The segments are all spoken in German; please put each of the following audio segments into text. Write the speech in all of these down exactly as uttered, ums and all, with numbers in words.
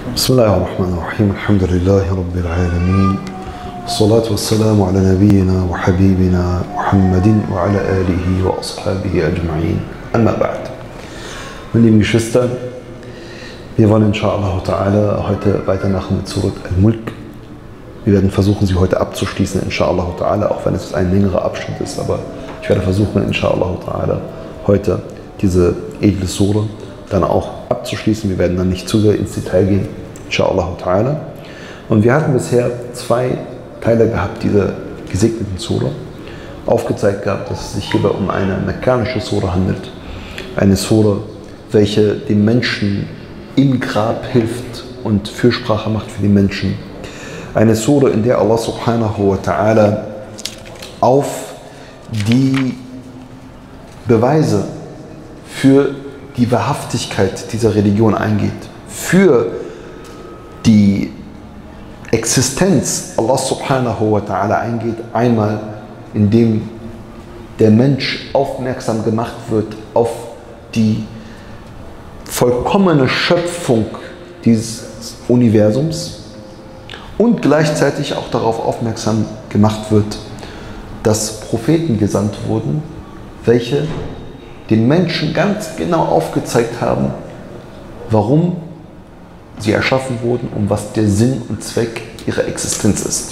بسم الله الرحمن الرحيم الحمد لله رب العالمين والصلاة والسلام على نبينا وحبيبنا محمد وعلى آله وأصحابه أجمعين أما بعد. Meine lieben Geschwister, wir wollen inshallah ta'ala heute weitermachen mit Surat Al-Mulk. Wir werden versuchen, sie heute abzuschließen, inshallah ta'ala, auch wenn es ein längerer Abschnitt ist, aber ich werde versuchen, inshallah ta'ala, heute diese edle Sura dann auch abzuschließen. Wir werden dann nicht zu sehr ins Detail gehen, inshallah ta'ala. Und wir hatten bisher zwei Teile gehabt, dieser gesegneten Sura, aufgezeigt gehabt, dass es sich hierbei um eine mekkanische Sura handelt. Eine Sura, welche dem Menschen im Grab hilft und Fürsprache macht für die Menschen. Eine Sura, in der Allah subhanahu wa ta'ala auf die Beweise für die Wahrhaftigkeit dieser Religion eingeht, für die Existenz Allah subhanahu wa ta'ala eingeht, einmal indem der Mensch aufmerksam gemacht wird auf die vollkommene Schöpfung dieses Universums und gleichzeitig auch darauf aufmerksam gemacht wird, dass Propheten gesandt wurden, welche den Menschen ganz genau aufgezeigt haben, warum sie erschaffen wurden und was der Sinn und Zweck ihrer Existenz ist.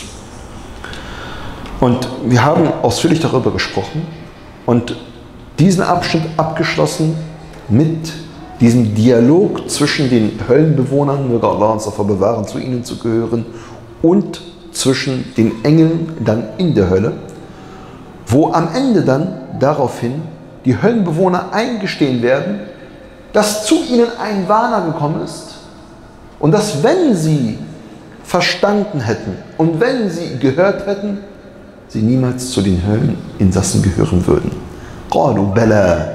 Und wir haben ausführlich darüber gesprochen und diesen Abschnitt abgeschlossen mit diesem Dialog zwischen den Höllenbewohnern, möge Allah uns davor bewahren, zu ihnen zu gehören, und zwischen den Engeln dann in der Hölle, wo am Ende dann daraufhin die Höllenbewohner eingestehen werden, dass zu ihnen ein Warner gekommen ist und dass, wenn sie verstanden hätten und wenn sie gehört hätten, sie niemals zu den Hölleninsassen gehören würden. Qalu bala.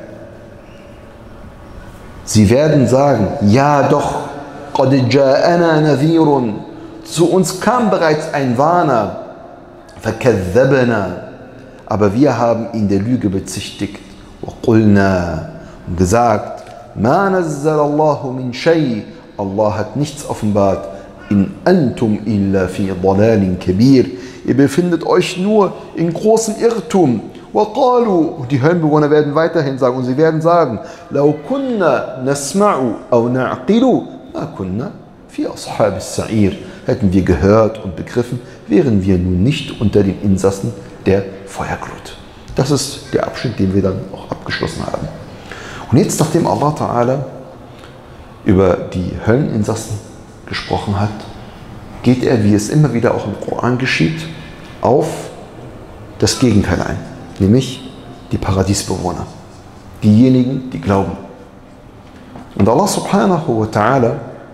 Sie werden sagen, ja doch, qad ja'ana nadhirun, zu uns kam bereits ein Warner, fakadhabna, aber wir haben ihn der Lüge bezichtigt, wa qulna, und gesagt, ma nazzala Allahu min shay, Allah hat nichts offenbart, in antum illa fi dalalin kabir, ihr befindet euch nur in großem Irrtum. وَقَالُوا, und die Höllenbewohner werden weiterhin sagen, und sie werden sagen, لَوْ كُنَّا نَسْمَعُ أَوْ نَعْقِلُ مَا كُنَّا فِي أَصْحَابِ السَّعِيرِ. Hätten wir gehört und begriffen, wären wir nun nicht unter den Insassen der Feuerglut. Das ist der Abschnitt, den wir dann auch abgeschlossen haben. Und jetzt, nachdem Allah Ta'ala über die Hölleninsassen gesprochen hat, geht er, wie es immer wieder auch im Koran geschieht, auf das Gegenteil ein. Nämlich die Paradiesbewohner, diejenigen, die glauben. Und Allah subhanahu wa ta'ala,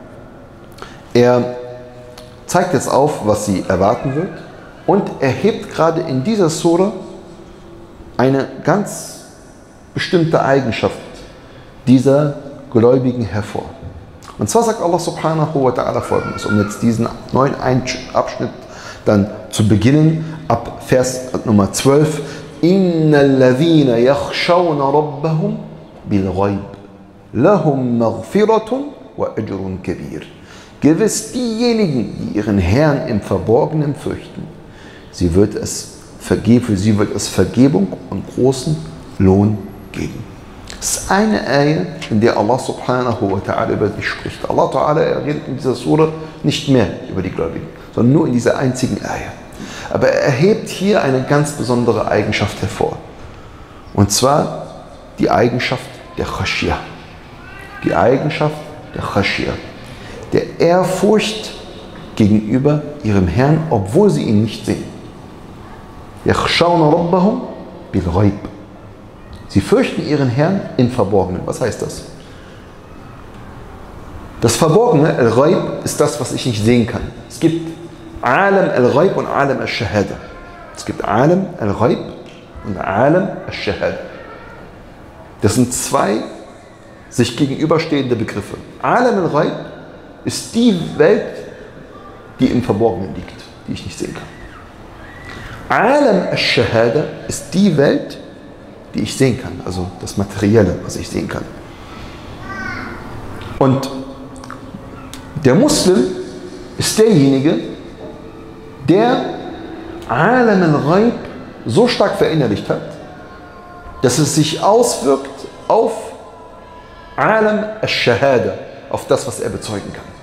er zeigt jetzt auf, was sie erwarten wird, und er hebt gerade in dieser Sura eine ganz bestimmte Eigenschaft dieser Gläubigen hervor. Und zwar sagt Allah subhanahu wa ta'ala Folgendes, um jetzt diesen neuen Abschnitt dann zu beginnen, ab Vers Nummer zwölf. إِنَّ الَّذِينَ يَخْشَوْنَ رَبَّهُمْ بِالْغَيْبِ لَهُمْ مَغْفِرَةٌ وَأَجْرٌ كَبِيرٌ. Gewiss diejenigen, die ihren Herrn im Verborgenen fürchten, sie wird es vergeben, für sie wird es Vergebung und großen Lohn geben. Das ist eine Ayah, in der Allah subhanahu wa ta'ala über dich spricht. Allah ta'ala, er redet in dieser Sura nicht mehr über die Gläubigen, sondern nur in dieser einzigen Ayah. Aber er hebt hier eine ganz besondere Eigenschaft hervor. Und zwar die Eigenschaft der Khashiyah. Die Eigenschaft der Khashiyah. Der Ehrfurcht gegenüber ihrem Herrn, obwohl sie ihn nicht sehen. Yakhshawna rabbahum bil ghaib. Sie fürchten ihren Herrn im Verborgenen. Was heißt das? Das Verborgene, al-Ghaib, ist das, was ich nicht sehen kann. Es gibt Alam al-Ghaib und Alam al-Shahada. Es gibt Alam al-Ghaib und Alam al-Shahada. Das sind zwei sich gegenüberstehende Begriffe. Alam al-Ghaib ist die Welt, die im Verborgenen liegt, die ich nicht sehen kann. Alam al-Shahada ist die Welt, die ich sehen kann, also das Materielle, was ich sehen kann. Und Der Muslim ist derjenige, der Alam al-Ghaib so stark verinnerlicht hat, dass es sich auswirkt auf Alam al-Shahada, auf das, was er bezeugen kann.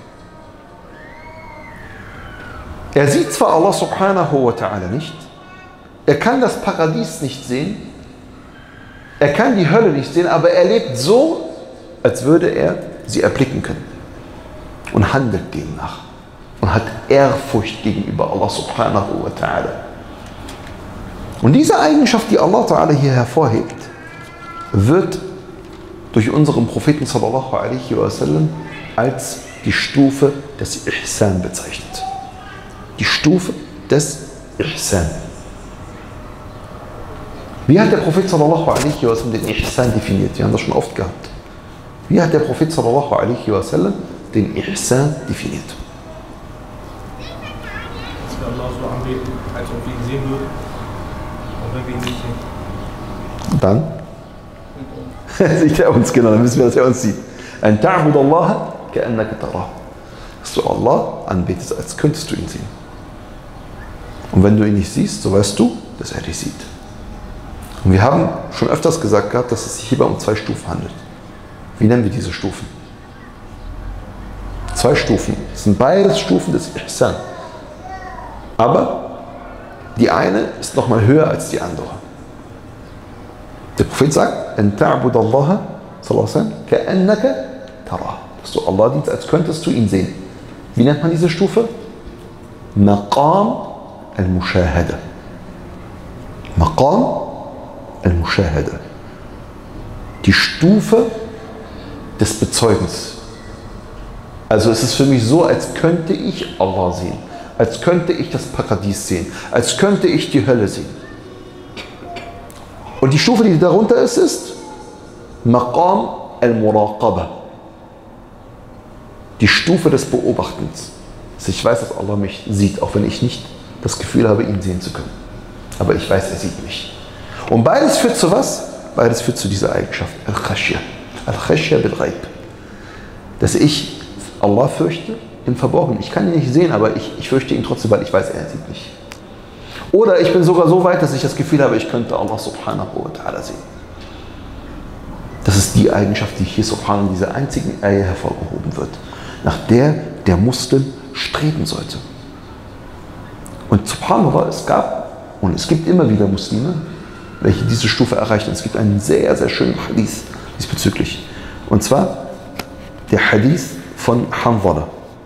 Er sieht zwar Allah subhanahu wa ta'ala nicht, er kann das Paradies nicht sehen, er kann die Hölle nicht sehen, aber er lebt so, als würde er sie erblicken können und handelt demnach und hat Ehrfurcht gegenüber Allah subhanahu wa ta'ala. Und diese Eigenschaft, die Allah ta'ala hier hervorhebt, wird durch unseren Propheten sallallahu alaihi wasallam als die Stufe des Ihsan bezeichnet. Die Stufe des Ihsan. Wie hat der Prophet sallallahu alaihi wasallam den Ihsan definiert? Wir haben das schon oft gehabt. Wie hat der Prophet sallallahu alaihi wasallam den Ihsan definiert? Dass wir Allah so anbeten, als ob wir ihn sehen würden, und wenn wir ihn nicht sehen. Dann? Sieht er uns, genau, dann wissen wir, dass er uns sieht. An ta'bud Allah ka'annaka tarah. Dass du Allah anbetest, als könntest du ihn sehen. Und wenn du ihn nicht siehst, so weißt du, dass er dich sieht. Und wir haben schon öfters gesagt gehabt, dass es sich hierbei um zwei Stufen handelt. Wie nennen wir diese Stufen? Zwei Stufen. Das sind beides Stufen des Ihsan. Aber die eine ist nochmal höher als die andere. Der Prophet sagt, an ta'bud Allah ka'annaka tarah. Dass du Allah dienst, als könntest du ihn sehen. Wie nennt man diese Stufe? Maqam al-Mushahada. Maqam al-Mushahada. Die Stufe des Bezeugens. Also es ist für mich so, als könnte ich Allah sehen. Als könnte ich das Paradies sehen. Als könnte ich die Hölle sehen. Und die Stufe, die darunter ist, ist Maqam al-Muraqaba. Die Stufe des Beobachtens. Dass ich weiß, dass Allah mich sieht, auch wenn ich nicht das Gefühl habe, ihn sehen zu können. Aber ich weiß, er sieht mich. Und beides führt zu was? Beides führt zu dieser Eigenschaft. Al-Khashya. Al-Khashya bil-Ghaib. Dass ich Allah fürchte im Verborgenen. Ich kann ihn nicht sehen, aber ich, ich fürchte ihn trotzdem, weil ich weiß, er sieht mich. Oder ich bin sogar so weit, dass ich das Gefühl habe, ich könnte Allah subhanahu wa ta'ala sehen. Das ist die Eigenschaft, die hier subhanahu in dieser einzigen Ayah hervorgehoben wird, nach der der Muslim streben sollte. Und subhanallah, es gab und es gibt immer wieder Muslime, welche diese Stufe erreichen. Es gibt einen sehr, sehr schönen Hadith diesbezüglich. Und zwar der Hadith von Hanzala,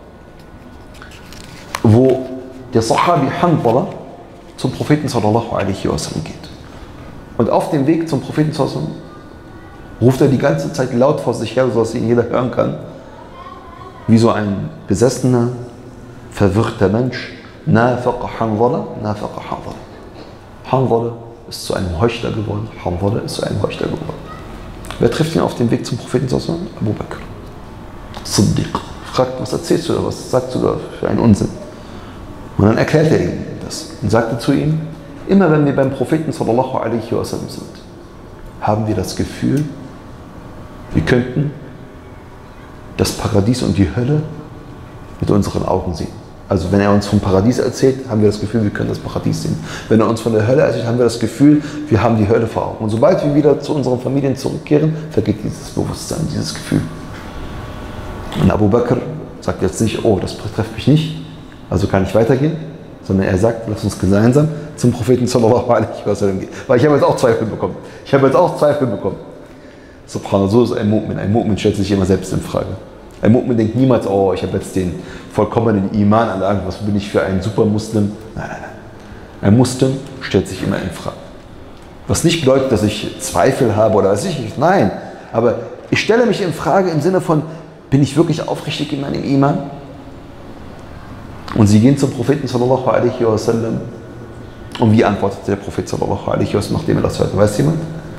wo der Sahabi Hanzala zum Propheten sallallahu alaihi wasallam geht. Und auf dem Weg zum Propheten sallallahu alaihi wasallam ruft er die ganze Zeit laut vor sich her, sodass ihn jeder hören kann, wie so ein besessener, verwirrter Mensch. Nafaqa Hanzala, Nafaqa Hanzala. Hanzala ist zu einem Heuchler geworden. Hanzala ist zu einem Heuchler geworden. Wer trifft ihn auf dem Weg zum Propheten sallallahu alaihi wasallam? Abu Bakr. Siddiq. Fragt, was erzählst du da, was sagst du da für einen Unsinn? Und dann erklärt er ihm das und sagte zu ihm, immer wenn wir beim Propheten sallallahu alaihi wasallam sind, haben wir das Gefühl, wir könnten das Paradies und die Hölle mit unseren Augen sehen. Also wenn er uns vom Paradies erzählt, haben wir das Gefühl, wir können das Paradies sehen. Wenn er uns von der Hölle erzählt, haben wir das Gefühl, wir haben die Hölle vor Augen. Und sobald wir wieder zu unseren Familien zurückkehren, vergeht dieses Bewusstsein, dieses Gefühl. Und Abu Bakr sagt jetzt nicht, oh, das betrifft mich nicht, also kann ich weitergehen, sondern er sagt, lass uns gemeinsam zum Propheten sallallahu alaihi wasallam gehen. Weil ich habe jetzt auch Zweifel bekommen. Ich habe jetzt auch Zweifel bekommen. Subhanallah, so ist ein Mu'min. Ein Mu'min stellt sich immer selbst in Frage. Ein Mu'min denkt niemals, oh, ich habe jetzt den vollkommenen Iman an was bin ich für ein super Muslim. Nein, nein, nein. Ein Muslim stellt sich immer in Frage. Was nicht bedeutet, dass ich Zweifel habe oder weiß ich nicht. Nein, aber ich stelle mich in Frage im Sinne von, bin ich wirklich aufrichtig in meinem Iman? Und sie gehen zum Propheten sallallahu alaihi wasallam. Und wie antwortete der Prophet sallallahu alaihi wasallam, nachdem er das hörte? Weiß jemand?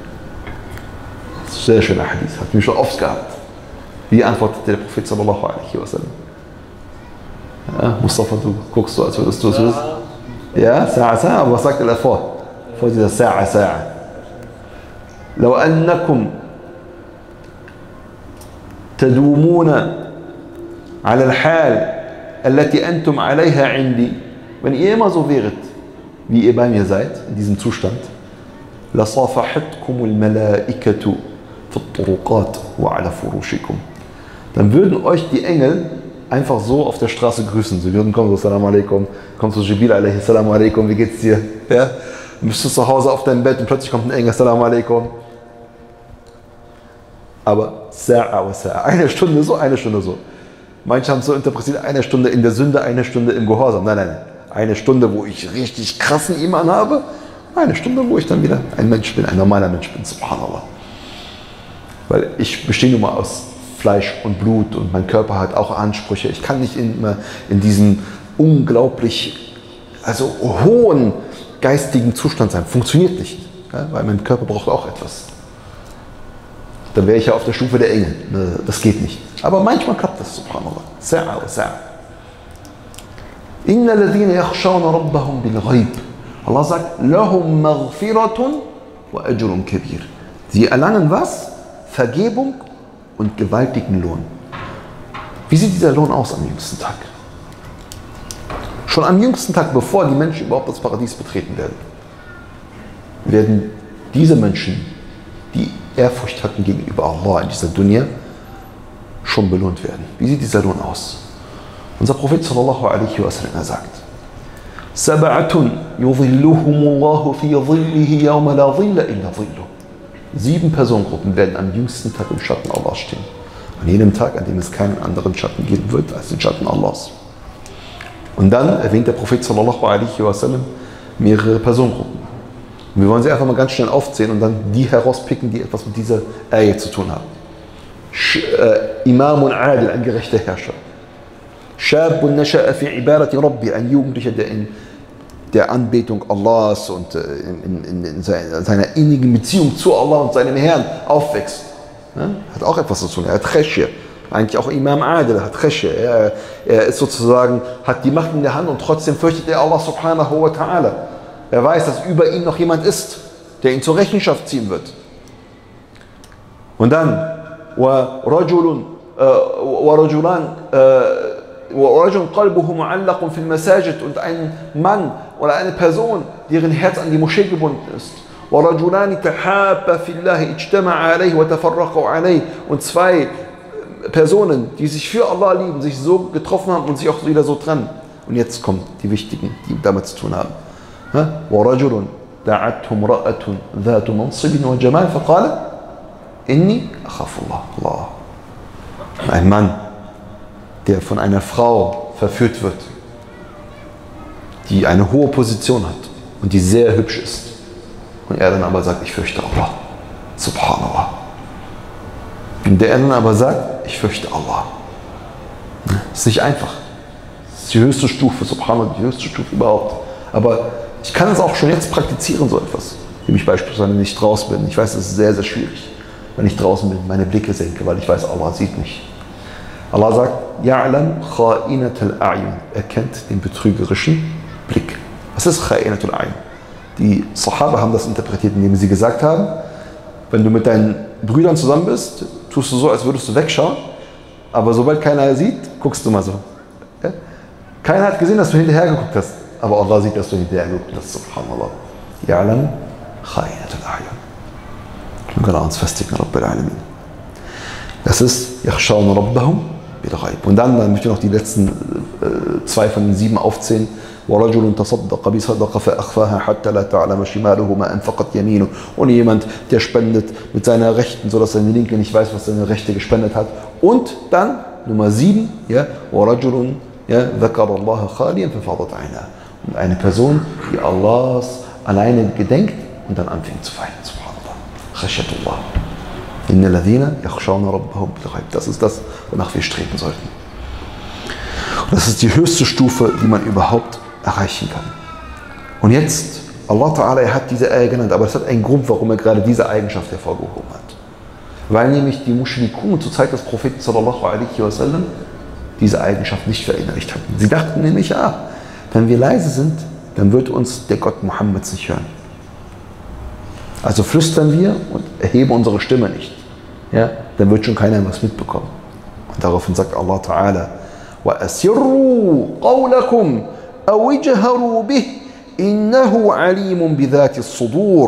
Sehr schöner Hadith, hat mich schon oft gehabt. Wie antwortete der Prophet sallallahu alaihi wasallam? Ja, Mustafa, du guckst so, als würdest du es wissen. Ja, Sa'a, Sa'a, aber was sagt er davor? Vor dieser Sa'a, Sa'a. لو أنكم تدومون على الحال التي أنتم عليها عندي, wenn ihr immer so wäret, wie ihr bei mir seid, in diesem Zustand, لصافحتكم الملائكة في الطرقات وعلى فروشكم, dann würden euch die Engel einfach so auf der Straße grüßen. Sie würden kommen, so, Assalamu alaikum, kommst du Jibril alaihi, Assalamu alaikum, wie geht's dir? Ja? Du bist zu Hause auf deinem Bett und plötzlich kommt ein Engel, Assalamu alaikum. Aber Sa'a wa Sa'a, eine Stunde so, eine Stunde so. Manche haben es so interpretiert, eine Stunde in der Sünde, eine Stunde im Gehorsam. Nein, nein, nein. Eine Stunde, wo ich richtig krassen Iman habe, eine Stunde, wo ich dann wieder ein Mensch bin, ein normaler Mensch bin, subhanallah. Weil ich bestehe nun mal aus Fleisch und Blut und mein Körper hat auch Ansprüche. Ich kann nicht immer in diesem unglaublich, also hohen geistigen Zustand sein. Funktioniert nicht, ja, weil mein Körper braucht auch etwas. Dann wäre ich ja auf der Stufe der Engel. Das geht nicht. Aber manchmal klappt das, subhanallah. Sa'a wa Sa'a. Inna alladhina yakhshawna rabbahum bil ghaib. Allah sagt, lahum maghfiratun wa ajrun kabir. Sie erlangen was? Vergebung und gewaltigen Lohn. Wie sieht dieser Lohn aus am jüngsten Tag? Schon am jüngsten Tag, bevor die Menschen überhaupt das Paradies betreten werden, werden diese Menschen, die Ehrfurcht hatten gegenüber Allah in dieser Dunya, schon belohnt werden. Wie sieht dieser Lohn aus? Unser Prophet sallallahu alaihi wasallam sagt: Sab'atun yudhilluhumullahu fi dhillihi yawma la dhilla illa dhilluh. Sieben Personengruppen werden am jüngsten Tag im Schatten Allahs stehen. An jenem Tag, an dem es keinen anderen Schatten geben wird als den Schatten Allahs. Und dann erwähnt der Prophet sallallahu alaihi wasallam mehrere Personengruppen. Und wir wollen sie einfach mal ganz schnell aufzählen und dann die herauspicken, die etwas mit dieser Ayah zu tun haben. Sch äh, Imamun Adil, ein gerechter Herrscher. Shabun nasha'a fi ibadati Rabbi, ein Jugendlicher, der in der Anbetung Allahs und äh, in, in, in seiner innigen Beziehung zu Allah und seinem Herrn aufwächst. Ja? Hat auch etwas zu tun. Er hat Khashya. Eigentlich auch Imam Adil hat Khashya. Er, er ist sozusagen, hat die Macht in der Hand und trotzdem fürchtet er Allah subhanahu wa ta'ala. Er weiß, dass über ihm noch jemand ist, der ihn zur Rechenschaft ziehen wird. Und dann, وَرَجُلٌ وَرَجُلَانْ وَرَجُلٌ قَلْبُهُ مُعَلَّقٌ فِي الْمَسَاجِدِ, und ein Mann oder eine Person, deren Herz an die Moschee gebunden ist. وَرَجُلَانِ تَحَابَّ فِي اللَّهِ اجْتَمَعَ عَلَيْهِ وَتَفَرَّقُوا عَلَيْهِ, und zwei Personen, die sich für Allah lieben, sich so getroffen haben und sich auch wieder so trennen. Und jetzt kommen die wichtigen, die damit zu tun haben. وَرَجُلٌ دَعَتْهُ امْرَأَةٌ ذَاتُ مَنْصِبٍ وَجَمَالٍ فَقَالَ إِنِّي أَخَافُ اللَّهَ. Ein Mann, der von einer Frau verführt wird, die eine hohe Position hat und die sehr hübsch ist. Und er dann aber sagt, ich fürchte Allah. Subhanallah. Und der dann aber sagt, ich fürchte Allah. Das ist nicht einfach. Das ist die höchste Stufe, Subhanallah, die höchste Stufe überhaupt. Aber ich kann es auch schon jetzt praktizieren, so etwas. Indem ich beispielsweise nicht draußen bin. Ich weiß, es ist sehr, sehr schwierig, wenn ich draußen bin, meine Blicke senke, weil ich weiß, Allah sieht mich. Allah sagt, Ya'lam kha'inatul a'yun. Er kennt den betrügerischen Blick. Was ist kha'inatul a'yun? Die Sahaba haben das interpretiert, indem sie gesagt haben, wenn du mit deinen Brüdern zusammen bist, tust du so, als würdest du wegschauen, aber sobald keiner sieht, guckst du mal so. Ja? Keiner hat gesehen, dass du hinterher geguckt hast, aber Allah sieht, dass du hinterher geguckt hast. Subhanallah. Ya'lam kha'inatul a'yun. Wir können uns festigen, Rabbil Alamin. Das ist Yakhshawna Rabbahum bil Ghaib. Und dann, dann möchte ich noch die letzten äh, zwei von den sieben aufzählen. وَرَجُلٌ تَصَدَّقَ بِصَدَقَةٍ فَأَخْفَاهَا حَتَّى لَا تَعْلَمَ شِمَالُهُ مَا أَنفَقَتْ يَمِينُهُ. Und jemand, der spendet mit seiner Rechten, sodass seine Linke nicht weiß, was seine Rechte gespendet hat. Und dann, Nummer sieben, ja, وَرَجُلٌ ذَكَرَ اللَّهَ خَالِيًا فَفَاضَتْ عَيْنَاهُ. Und eine Person, die Allahs alleine gedenkt und dann anfängt zu weinen. Subhanallah. Khashyatullah. Inna alladhina yakhshawna rabbahum bil ghaib. Das ist das, wonach wir streben sollten. Und das ist die höchste Stufe, die man überhaupt erreichen kann. Und jetzt, Allah Ta'ala, er hat diese Ayah genannt, aber es hat einen Grund, warum er gerade diese Eigenschaft hervorgehoben hat. Weil nämlich die Mushrikun zur Zeit des Propheten sallallahu alaihi wasallam diese Eigenschaft nicht verinnerlicht hatten. Sie dachten nämlich, ja, wenn wir leise sind, dann wird uns der Gott Mohammeds nicht hören. Also flüstern wir und erheben unsere Stimme nicht. Ja, dann wird schon keiner was mitbekommen. Und daraufhin sagt Allah Ta'ala, وَأَسِرُّوا قَوْلَكُمْ أَوْ اجْهَرُوا بِهِ إِنَّهُ عَلِيمٌ بِذَاتِ الصُّدُورِ.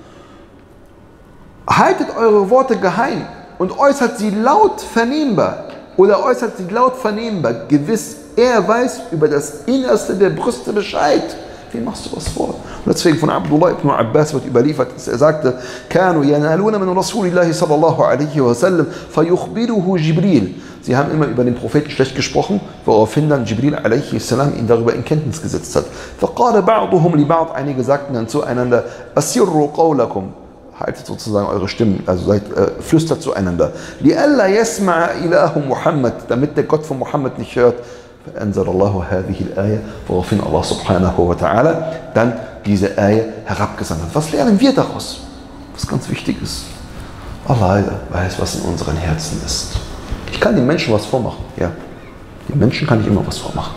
Haltet eure Worte geheim und äußert sie laut vernehmbar oder äußert sie laut vernehmbar. Gewiss, er weiß über das Innerste der Brüste Bescheid. Wie machst du was vor? Und deswegen von Abdullah ibn Abbas wird überliefert, dass er sagte, كانوا ينالون من رسول الله صلى الله عليه وسلم فيخبره جبريل. Sie haben immer über den Propheten schlecht gesprochen, woraufhin dann Jibril alaihi salam ihn darüber in Kenntnis gesetzt hat. فقال بعضهم لبعض, einige sagten dann zueinander, أسروا قولكم, haltet sozusagen eure Stimmen, also seid, äh, flüstert zueinander. لئلا يسمع إله محمد, damit der Gott von Muhammad nicht hört. فأنزل الله هذه الآية, woraufhin Allah subhanahu wa ta'ala dann diese Ayah herabgesandt hat. Was lernen wir daraus? Was ganz wichtig ist. Allah weiß, was in unseren Herzen ist. Ich kann den Menschen was vormachen, ja. Den Menschen kann ich immer was vormachen.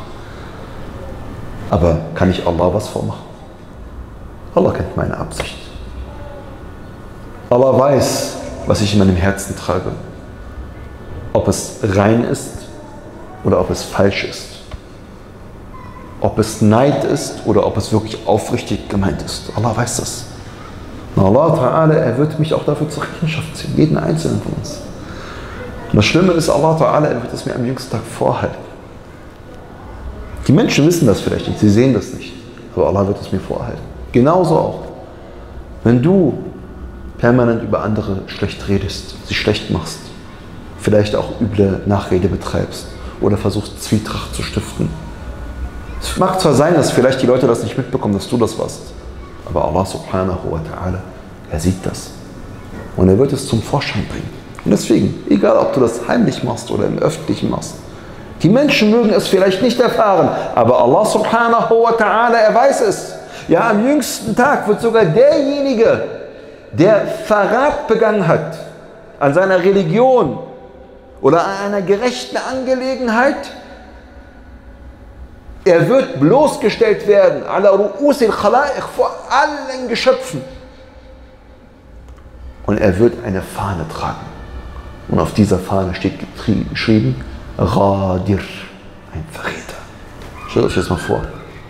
Aber kann ich Allah was vormachen? Allah kennt meine Absicht. Allah weiß, was ich in meinem Herzen trage. Ob es rein ist oder ob es falsch ist. Ob es Neid ist oder ob es wirklich aufrichtig gemeint ist. Allah weiß das. Und Allah Ta'ala, er wird mich auch dafür zur Rechenschaft ziehen. Jeden einzelnen von uns. Und das Schlimme ist, Allah Ta'ala, er wird es mir am jüngsten Tag vorhalten. Die Menschen wissen das vielleicht nicht, sie sehen das nicht. Aber Allah wird es mir vorhalten. Genauso auch. Wenn du permanent über andere schlecht redest, sie schlecht machst, vielleicht auch üble Nachrede betreibst oder versuchst Zwietracht zu stiften. Es mag zwar sein, dass vielleicht die Leute das nicht mitbekommen, dass du das warst, aber Allah subhanahu wa ta'ala, er sieht das und er wird es zum Vorschein bringen. Und deswegen, egal ob du das heimlich machst oder im Öffentlichen machst, die Menschen mögen es vielleicht nicht erfahren, aber Allah subhanahu wa ta'ala, er weiß es. Ja, am jüngsten Tag wird sogar derjenige, der Verrat begangen hat an seiner Religion oder an einer gerechten Angelegenheit, er wird bloßgestellt werden, ala ru'usil khalaiq, vor allen Geschöpfen. Und er wird eine Fahne tragen. Und auf dieser Fahne steht geschrieben, Ghadir, ein Verräter. Stellt euch das mal vor.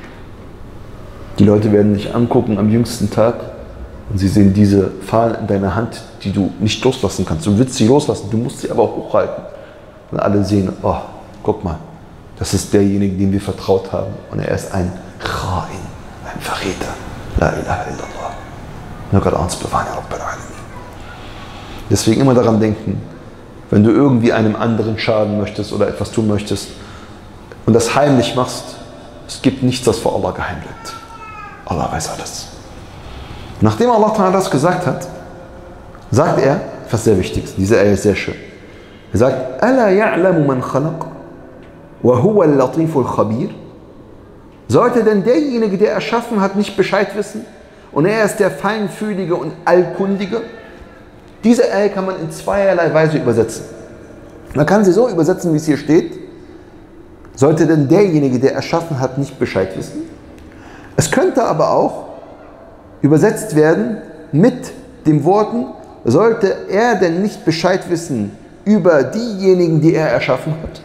Die Leute werden dich angucken am jüngsten Tag und sie sehen diese Fahne in deiner Hand, die du nicht loslassen kannst. Du willst sie loslassen, du musst sie aber auch hochhalten. Und alle sehen, oh, guck mal, das ist derjenige, dem wir vertraut haben. Und er ist ein Kha'in, ein Verräter. La ilaha illallah. Nur Gott uns bewahren, ya Rabbil Alamin. Deswegen immer daran denken, wenn du irgendwie einem anderen schaden möchtest oder etwas tun möchtest und das heimlich machst, es gibt nichts, das vor Allah geheim bleibt. Allah weiß alles. Nachdem Allah das gesagt hat, sagt er, was sehr wichtig ist, diese Ayah ist sehr schön. Er sagt, Ala ya'lamu man khalaq wa huwa al-latiful khabir. Sollte denn derjenige, der erschaffen hat, nicht Bescheid wissen und er ist der Feinfühlige und Allkundige? Diese Ayah kann man in zweierlei Weise übersetzen. Man kann sie so übersetzen, wie es hier steht. Sollte denn derjenige, der erschaffen hat, nicht Bescheid wissen? Es könnte aber auch übersetzt werden mit den Worten, sollte er denn nicht Bescheid wissen über diejenigen, die er erschaffen hat?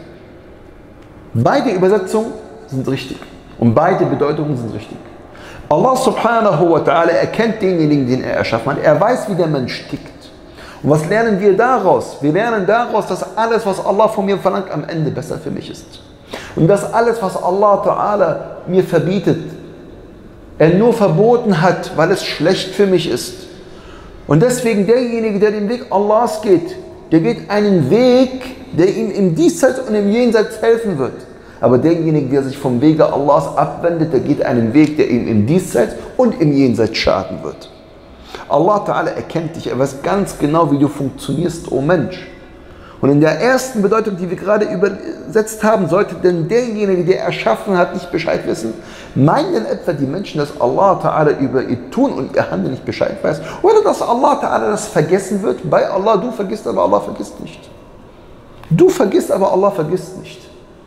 Beide Übersetzungen sind richtig und beide Bedeutungen sind richtig. Allah subhanahu wa ta'ala erkennt denjenigen, den er erschaffen hat. Er weiß, wie der Mensch tickt. Und was lernen wir daraus? Wir lernen daraus, dass alles, was Allah von mir verlangt, am Ende besser für mich ist. Und dass alles, was Allah Ta'ala mir verbietet, er nur verboten hat, weil es schlecht für mich ist. Und deswegen derjenige, der den Weg Allahs geht, der geht einen Weg, der ihm im Diesseits und im Jenseits helfen wird. Aber derjenige, der sich vom Wege Allahs abwendet, der geht einen Weg, der ihm im Diesseits und im Jenseits schaden wird. Allah Ta'ala erkennt dich, er weiß ganz genau, wie du funktionierst, o Mensch. Und in der ersten Bedeutung, die wir gerade übersetzt haben, sollte denn derjenige, der erschaffen hat, nicht Bescheid wissen? Meinen denn etwa die Menschen, dass Allah Ta'ala über ihr Tun und ihr Handeln nicht Bescheid weiß? Oder dass Allah Ta'ala das vergessen wird? Bei Allah, du vergisst, aber Allah vergisst nicht. Du vergisst, aber Allah vergisst nicht.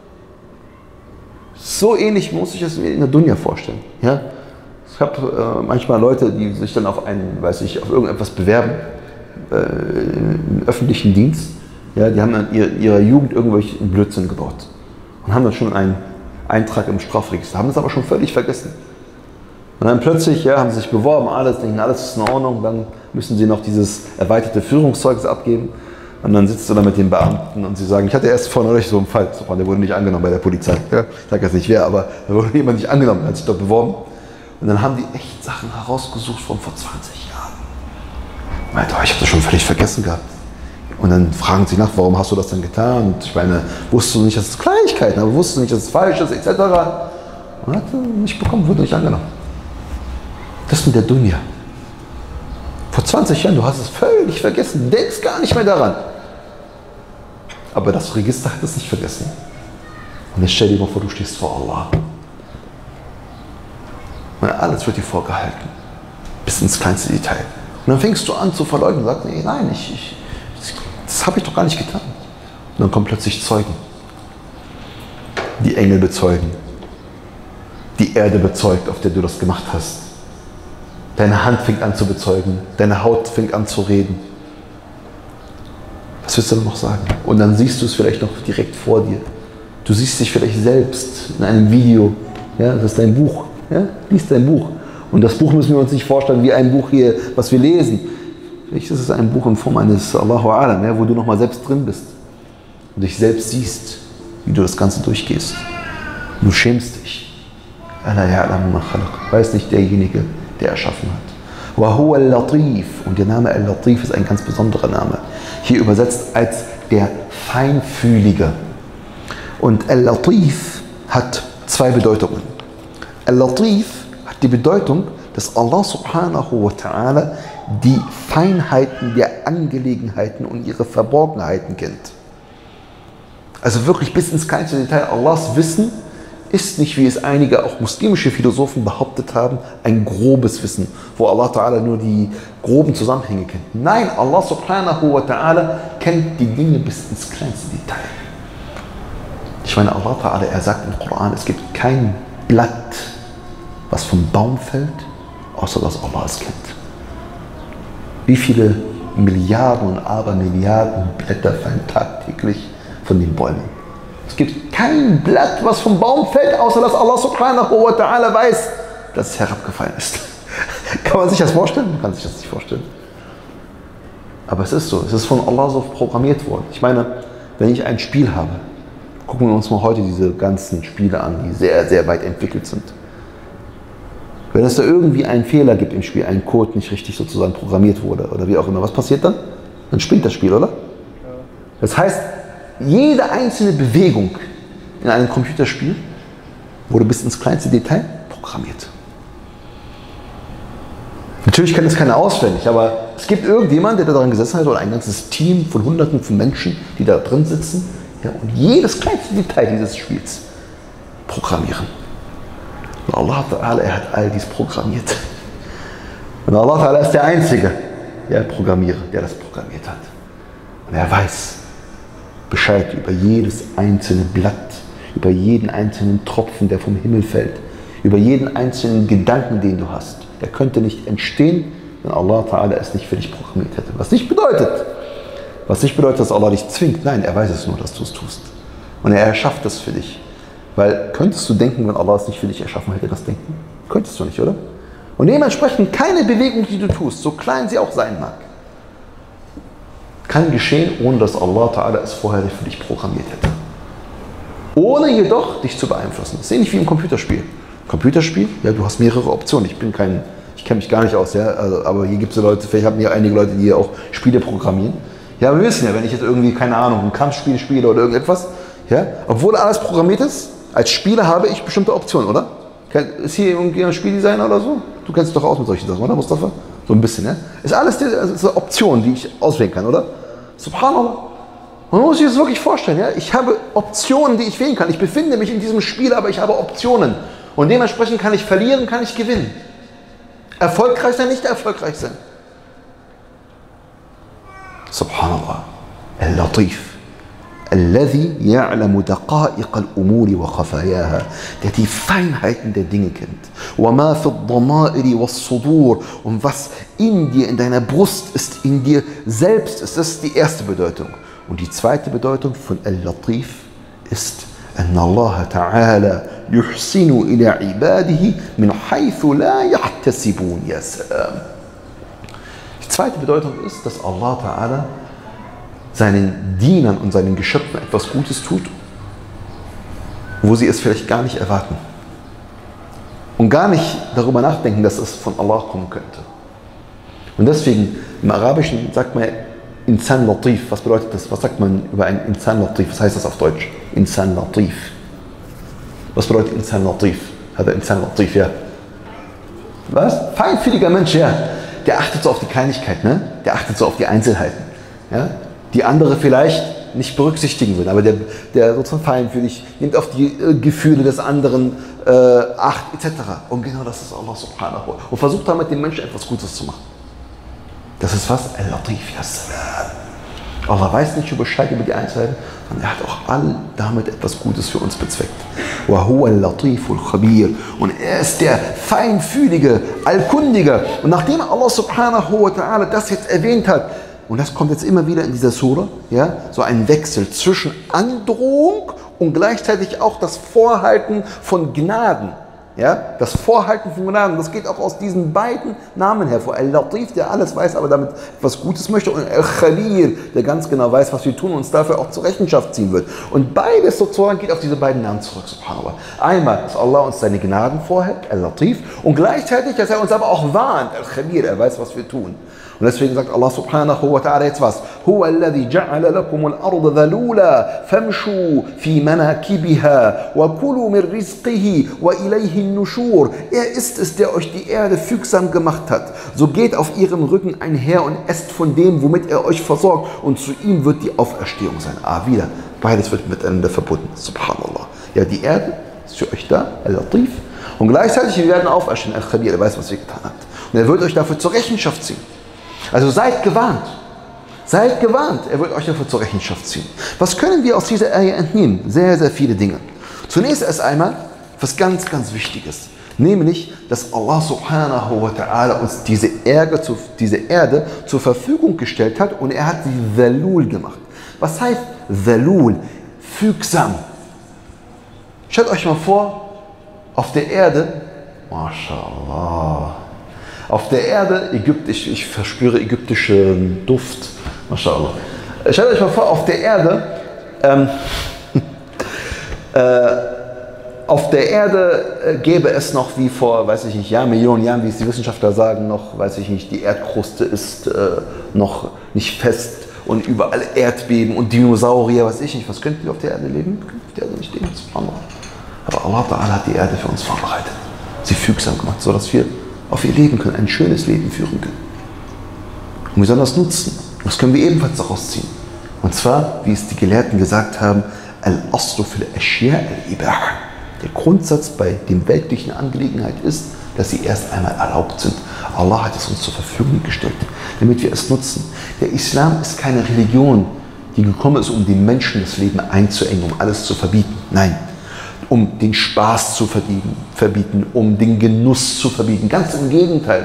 So ähnlich muss ich es mir in der Dunya vorstellen. Ja? Ich habe äh, manchmal Leute, die sich dann auf einen, weiß ich, auf irgendetwas bewerben, äh, im öffentlichen Dienst. Ja, die haben in ihrer Jugend irgendwelchen Blödsinn gebaut. und haben dann schon einen Eintrag im Strafregister, haben es aber schon völlig vergessen. Und dann plötzlich ja, haben sie sich beworben, alles, denken, alles ist in Ordnung, dann müssen sie noch dieses erweiterte Führungszeugnis abgeben und dann sitzt du da mit den Beamten und sie sagen, ich hatte erst vor neulich so einen Fall, der wurde nicht angenommen bei der Polizei, ja, ich sage jetzt nicht wer, aber da wurde jemand nicht angenommen, hat sich dort beworben und dann haben die echt Sachen herausgesucht von vor zwanzig Jahren. Ich meinte, oh, ich habe das schon völlig vergessen gehabt. Und dann fragen sie nach, warum hast du das denn getan? Und ich meine, wusstest du nicht, dass es Kleinigkeiten, aber wusstest du nicht, dass es falsch ist, et cetera. Und hat nicht bekommen, wurde nicht angenommen. Das ist mit der Dunya. Vor zwanzig Jahren, du hast es völlig vergessen, denkst gar nicht mehr daran. Aber das Register hat es nicht vergessen. Und jetzt stell dir mal vor, du stehst vor Allah. Und alles wird dir vorgehalten. Bis ins kleinste Detail. Und dann fängst du an zu verleugnen und sagst, nee, nein, ich, ich, das habe ich doch gar nicht getan. Und dann kommen plötzlich Zeugen. Die Engel bezeugen. Die Erde bezeugt, auf der du das gemacht hast. Deine Hand fängt an zu bezeugen. Deine Haut fängt an zu reden. Was willst du noch sagen? Und dann siehst du es vielleicht noch direkt vor dir. Du siehst dich vielleicht selbst in einem Video. Ja, das ist dein Buch. Ja? Lies dein Buch. Und das Buch müssen wir uns nicht vorstellen wie ein Buch hier, was wir lesen. Vielleicht ist es ein Buch in Form eines Allahu Alam, ja, wo du nochmal selbst drin bist und dich selbst siehst, wie du das Ganze durchgehst. Du schämst dich. Weiß nicht derjenige, der erschaffen hat. Wa huwa al-Latif. Und der Name Al-Latif ist ein ganz besonderer Name. Hier übersetzt als der Feinfühlige. Und Al-Latif hat zwei Bedeutungen. Al-Latif hat die Bedeutung, dass Allah subhanahu wa ta'ala die Feinheiten der Angelegenheiten und ihre Verborgenheiten kennt. Also wirklich bis ins kleinste Detail. Allahs Wissen ist nicht, wie es einige auch muslimische Philosophen behauptet haben, ein grobes Wissen, wo Allah ta'ala nur die groben Zusammenhänge kennt. Nein, Allah subhanahu wa ta'ala kennt die Dinge bis ins kleinste Detail. Ich meine, Allah ta'ala, er sagt im Koran, es gibt kein Blatt, was vom Baum fällt, außer dass Allah es kennt. Wie viele Milliarden und Abermilliarden Blätter fallen tagtäglich von den Bäumen? Es gibt kein Blatt, was vom Baum fällt, außer dass Allah subhanahu wa ta'ala weiß, dass es herabgefallen ist. Kann man sich das vorstellen? Man kann sich das nicht vorstellen. Aber es ist so, es ist von Allah so programmiert worden. Ich meine, wenn ich ein Spiel habe, gucken wir uns mal heute diese ganzen Spiele an, die sehr, sehr weit entwickelt sind. Wenn es da irgendwie einen Fehler gibt im Spiel, ein Code nicht richtig sozusagen programmiert wurde oder wie auch immer, was passiert dann? Dann springt das Spiel, oder? Das heißt, jede einzelne Bewegung in einem Computerspiel wurde bis ins kleinste Detail programmiert. Natürlich kann das keiner auswendig, aber es gibt irgendjemand, der da dran gesessen hat, oder ein ganzes Team von Hunderten von Menschen, die da drin sitzen, ja, und jedes kleinste Detail dieses Spiels programmieren. Und Allah Ta'ala, er hat all dies programmiert. Und Allah Ta'ala ist der Einzige, der Programmierer, der das programmiert hat. Und er weiß Bescheid über jedes einzelne Blatt, über jeden einzelnen Tropfen, der vom Himmel fällt, über jeden einzelnen Gedanken, den du hast. Der könnte nicht entstehen, wenn Allah Ta'ala es nicht für dich programmiert hätte. Was nicht bedeutet, was nicht bedeutet, dass Allah dich zwingt. Nein, er weiß es nur, dass du es tust. Und er erschafft es für dich. Weil könntest du denken, wenn Allah es nicht für dich erschaffen hätte, das Denken? Könntest du nicht, oder? Und dementsprechend keine Bewegung, die du tust, so klein sie auch sein mag, kann geschehen, ohne dass Allah Ta'ala es vorher für dich programmiert hätte. Ohne jedoch dich zu beeinflussen. Das ist ähnlich wie im Computerspiel. Computerspiel, ja, du hast mehrere Optionen. Ich bin kein, ich kenne mich gar nicht aus, ja, also, aber hier gibt es Leute, vielleicht haben hier einige Leute, die hier auch Spiele programmieren. Ja, wir wissen ja, wenn ich jetzt irgendwie, keine Ahnung, ein Kampfspiel spiele oder irgendetwas, ja, obwohl alles programmiert ist, als Spieler habe ich bestimmte Optionen, oder? Ist hier irgendwie ein Spieldesigner oder so? Du kennst dich doch aus mit solchen Sachen, oder Mustafa? So ein bisschen, ja? Ist alles die, also Optionen, die ich auswählen kann, oder? Subhanallah. Man muss sich das wirklich vorstellen, ja? Ich habe Optionen, die ich wählen kann. Ich befinde mich in diesem Spiel, aber ich habe Optionen. Und dementsprechend kann ich verlieren, kann ich gewinnen. Erfolgreich sein, nicht erfolgreich sein. Subhanallah. Al-Latif. الذي يعلم دقائق الأمور وخفاياها, der die Feinheiten der Dinge kennt. وما في الضمائر والصدور, und was in dir, in deiner Brust ist, in dir selbst ist. Das ist die erste Bedeutung. Und die zweite Bedeutung von Al-Latif ist أن الله تعالى يحسن إلى عباده من حيث لا يحتسبون. يا سلام. Die zweite Bedeutung ist, dass Allah Ta'ala seinen Dienern und seinen Geschöpfen etwas Gutes tut, wo sie es vielleicht gar nicht erwarten und gar nicht darüber nachdenken, dass es von Allah kommen könnte. Und deswegen im Arabischen sagt man Insan Latif. Was bedeutet das? Was sagt man über einen Insan Latif? Was heißt das auf Deutsch? Insan Latif. Was bedeutet Insan Latif? Hat er Insan Latif, ja. Was? Feinfühliger Mensch, ja. Der achtet so auf die Kleinigkeit, ne? Der achtet so auf die Einzelheiten, ja? Die andere vielleicht nicht berücksichtigen würden, aber der, der sozusagen feinfühlig nimmt auf die äh, Gefühle des anderen äh, Acht, et cetera. Und genau das ist Allah subhanahu wa ta'ala. Und versucht damit den Menschen etwas Gutes zu machen. Das ist was? Al-Latif, ya salam. Allah weiß nicht über Bescheid über die Einzelheiten, sondern er hat auch all damit etwas Gutes für uns bezweckt. Wa huwa al-Latiful Khabir. Und er ist der feinfühlige, allkundige. Und nachdem Allah subhanahu wa ta'ala das jetzt erwähnt hat, und das kommt jetzt immer wieder in dieser Sura, ja, so ein Wechsel zwischen Androhung und gleichzeitig auch das Vorhalten von Gnaden. Ja, das Vorhalten von Gnaden, das geht auch aus diesen beiden Namen hervor. Al-Latif, der alles weiß, aber damit etwas Gutes möchte, und Al-Khalil, der ganz genau weiß, was wir tun und uns dafür auch zur Rechenschaft ziehen wird. Und beides sozusagen geht auf diese beiden Namen zurück, subhanallah. Einmal, dass Allah uns seine Gnaden vorhält, Al-Latif, und gleichzeitig, dass er uns aber auch warnt, Al-Khalil, er weiß, was wir tun. Und deswegen sagt Allah subhanahu wa ta'ala jetzt was? Huwa alladhi ja'ala lakum al-arda dhalula famshu fi manakibiha wa kulu min rizqihi wa ilayhi an-nushur. Er ist es, der euch die Erde fügsam gemacht hat. So geht auf ihrem Rücken einher und esst von dem, womit er euch versorgt, und zu ihm wird die Auferstehung sein. Ah, wieder. Beides wird miteinander verbunden. Subhanallah. Ja, die Erde ist für euch da, Al-Latif. Und gleichzeitig, wir werden auferstehen. Al-Khabir, er weiß, was ihr getan habt. Und er wird euch dafür zur Rechenschaft ziehen. Also seid gewarnt, seid gewarnt, er wird euch dafür zur Rechenschaft ziehen. Was können wir aus dieser Ayah entnehmen? Sehr, sehr viele Dinge. Zunächst erst einmal was ganz, ganz Wichtiges, nämlich, dass Allah subhanahu wa ta'ala uns diese Erde, diese Erde zur Verfügung gestellt hat, und er hat sie Dhalul gemacht. Was heißt Dhalul? Fügsam. Stellt euch mal vor, auf der Erde, MashaAllah, auf der Erde, ägyptisch, ich verspüre ägyptischen Duft, MashaAllah. Stellt euch mal vor, auf der Erde, ähm, äh, auf der Erde äh, gäbe es noch wie vor, weiß ich nicht, Jahren, Millionen Jahren, wie es die Wissenschaftler sagen, noch, weiß ich nicht, die Erdkruste ist äh, noch nicht fest und überall Erdbeben und Dinosaurier, weiß ich nicht, was könnten wir auf der Erde leben? Wir könnten auf der Erde nicht leben, subhanallah. Aber Allah Ta'ala hat die Erde für uns vorbereitet, sie fügsam gemacht, sodass wir auf ihr Leben können, ein schönes Leben führen können. Und wir sollen das nutzen. Das können wir ebenfalls daraus ziehen. Und zwar, wie es die Gelehrten gesagt haben, Al-Aslu fil Ashya al-Ibaha. Der Grundsatz bei den weltlichen Angelegenheiten ist, dass sie erst einmal erlaubt sind. Allah hat es uns zur Verfügung gestellt, damit wir es nutzen. Der Islam ist keine Religion, die gekommen ist, um den Menschen das Leben einzuengen, um alles zu verbieten. Nein. Um den Spaß zu verbieten, um den Genuss zu verbieten. Ganz im Gegenteil.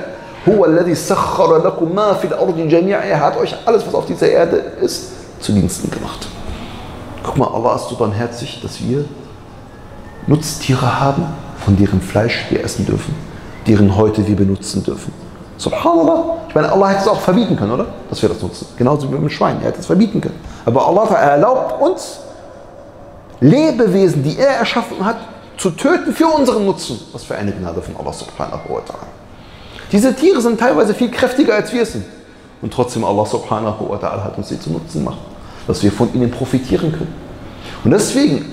Er hat euch alles, was auf dieser Erde ist, zu Diensten gemacht. Guck mal, Allah ist so barmherzig, dass wir Nutztiere haben, von deren Fleisch wir essen dürfen, deren Häute wir benutzen dürfen. Subhanallah. Ich meine, Allah hätte es auch verbieten können, oder? Dass wir das nutzen. Genauso wie mit dem Schwein. Er hätte es verbieten können. Aber Allah erlaubt uns, Lebewesen, die er erschaffen hat, zu töten für unseren Nutzen. Was für eine Gnade von Allah subhanahu wa ta'ala. Diese Tiere sind teilweise viel kräftiger als wir sind. Und trotzdem Allah subhanahu wa ta'ala hat uns sie zu Nutzen gemacht, dass wir von ihnen profitieren können. Und deswegen,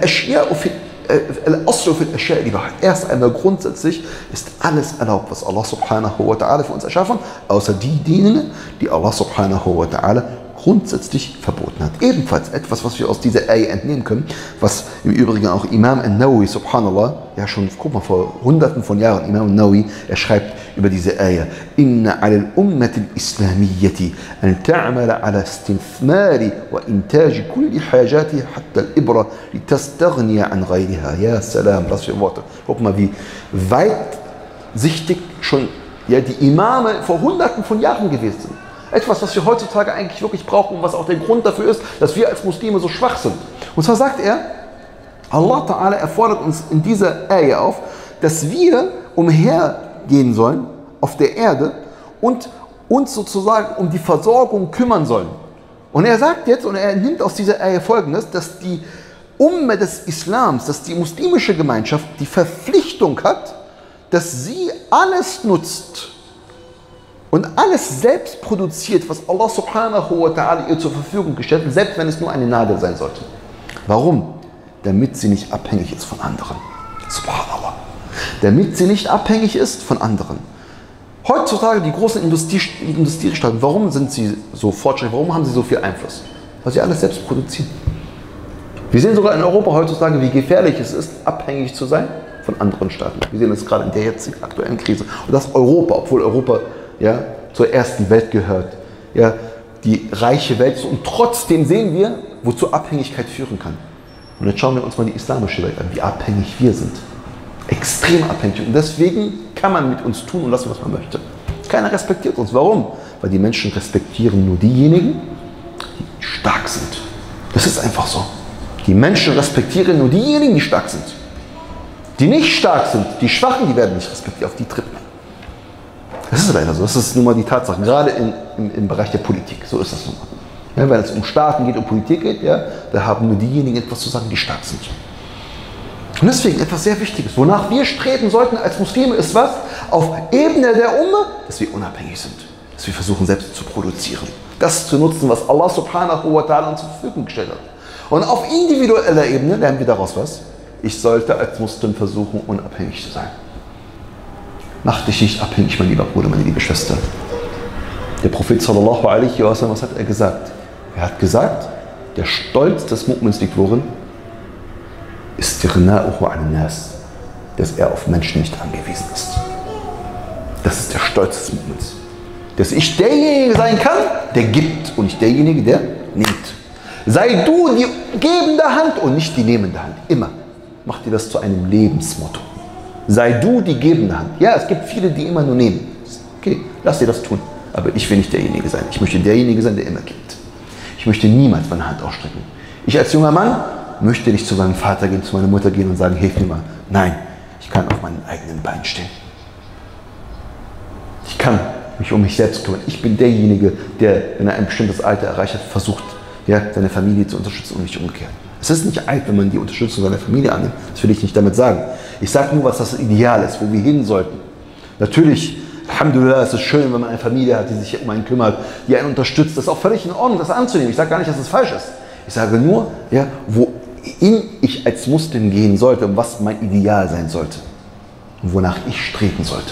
erst einmal grundsätzlich ist alles erlaubt, was Allah subhanahu wa ta'ala für uns erschaffen, außer die Dinge, die Allah subhanahu wa ta'ala grundsätzlich verboten hat. Ebenfalls etwas, was wir aus dieser Ayah entnehmen können, was im Übrigen auch Imam al-Nawawi, subhanallah, ja schon, guck mal, vor hunderten von Jahren, Imam al-Nawawi, er schreibt über diese Ayah, Inna ala al-Ummati al-Islamiyyati an ta'amala ala istinthmari wa intaji kulli hajati hatta al-Ibra litastaghniya an ghayriha. Ja, salam, das für Worte. Guck mal, wie weitsichtig schon ja, die Imame vor hunderten von Jahren gewesen sind. Etwas, was wir heutzutage eigentlich wirklich brauchen und was auch der Grund dafür ist, dass wir als Muslime so schwach sind. Und zwar sagt er, Allah Ta'ala erfordert uns in dieser Ayah auf, dass wir umhergehen sollen auf der Erde und uns sozusagen um die Versorgung kümmern sollen. Und er sagt jetzt, und er nimmt aus dieser Ayah Folgendes, dass die Ummah des Islams, dass die muslimische Gemeinschaft die Verpflichtung hat, dass sie alles nutzt und alles selbst produziert, was Allah subhanahu wa ta'ala ihr zur Verfügung gestellt hat, selbst wenn es nur eine Nadel sein sollte. Warum? Damit sie nicht abhängig ist von anderen. Subhanallah. Damit sie nicht abhängig ist von anderen. Heutzutage die großen Industrie, Industriestaaten, warum sind sie so fortschrittlich? Warum haben sie so viel Einfluss? Weil sie alles selbst produzieren. Wir sehen sogar in Europa heutzutage, wie gefährlich es ist, abhängig zu sein von anderen Staaten. Wir sehen das gerade in der jetzigen aktuellen Krise. Und das Europa, obwohl Europa ja, zur ersten Welt gehört, ja, die reiche Welt ist. Und trotzdem sehen wir, wozu Abhängigkeit führen kann. Und jetzt schauen wir uns mal die islamische Welt an, wie abhängig wir sind. Extrem abhängig. Und deswegen kann man mit uns tun und lassen, was man möchte. Keiner respektiert uns. Warum? Weil die Menschen respektieren nur diejenigen, die stark sind. Das ist einfach so. Die Menschen respektieren nur diejenigen, die stark sind. Die nicht stark sind, die Schwachen, die werden nicht respektiert. Auf die tritt man. Das ist leider so. Das ist nun mal die Tatsache. Gerade in, im, im Bereich der Politik. So ist das nun mal. Ja, wenn es um Staaten geht, um Politik geht, ja, da haben nur diejenigen etwas zu sagen, die stark sind. Und deswegen etwas sehr Wichtiges, wonach wir streben sollten als Muslime, ist was? Auf Ebene der Ummah, dass wir unabhängig sind. Dass wir versuchen, selbst zu produzieren. Das zu nutzen, was Allah subhanahu wa ta'ala uns zur Verfügung gestellt hat. Und auf individueller Ebene lernen wir daraus was? Ich sollte als Muslim versuchen, unabhängig zu sein. Mach dich nicht abhängig, mein lieber Bruder, meine liebe Schwester. Der Prophet sallallahu alaihi wa sallam, was hat er gesagt? Er hat gesagt, der Stolz des Mu'mins liegt worin? Istighna'uhu 'an nas, dass er auf Menschen nicht angewiesen ist. Das ist der Stolz des Mu'mins. Dass ich derjenige sein kann, der gibt und nicht derjenige, der nimmt. Sei du die gebende Hand und nicht die nehmende Hand. Immer. Mach dir das zu einem Lebensmotto. Sei du die gebende Hand. Ja, es gibt viele, die immer nur nehmen. Okay, lass dir das tun. Aber ich will nicht derjenige sein. Ich möchte derjenige sein, der immer gibt. Ich möchte niemals meine Hand ausstrecken. Ich als junger Mann möchte nicht zu meinem Vater gehen, zu meiner Mutter gehen und sagen, hilf mir mal. Nein, ich kann auf meinen eigenen Beinen stehen. Ich kann mich um mich selbst kümmern. Ich bin derjenige, der, wenn er ein bestimmtes Alter erreicht hat, versucht, ja, seine Familie zu unterstützen und nicht umgekehrt. Es ist nicht alt, wenn man die Unterstützung seiner Familie annimmt. Das will ich nicht damit sagen. Ich sage nur, was das Ideal ist, wo wir hin sollten. Natürlich, Alhamdulillah, es ist schön, wenn man eine Familie hat, die sich um einen kümmert, die einen unterstützt. Das ist auch völlig in Ordnung, das anzunehmen. Ich sage gar nicht, dass es falsch ist. Ich sage nur, ja, wohin ich als Muslim gehen sollte und was mein Ideal sein sollte. Und wonach ich streben sollte.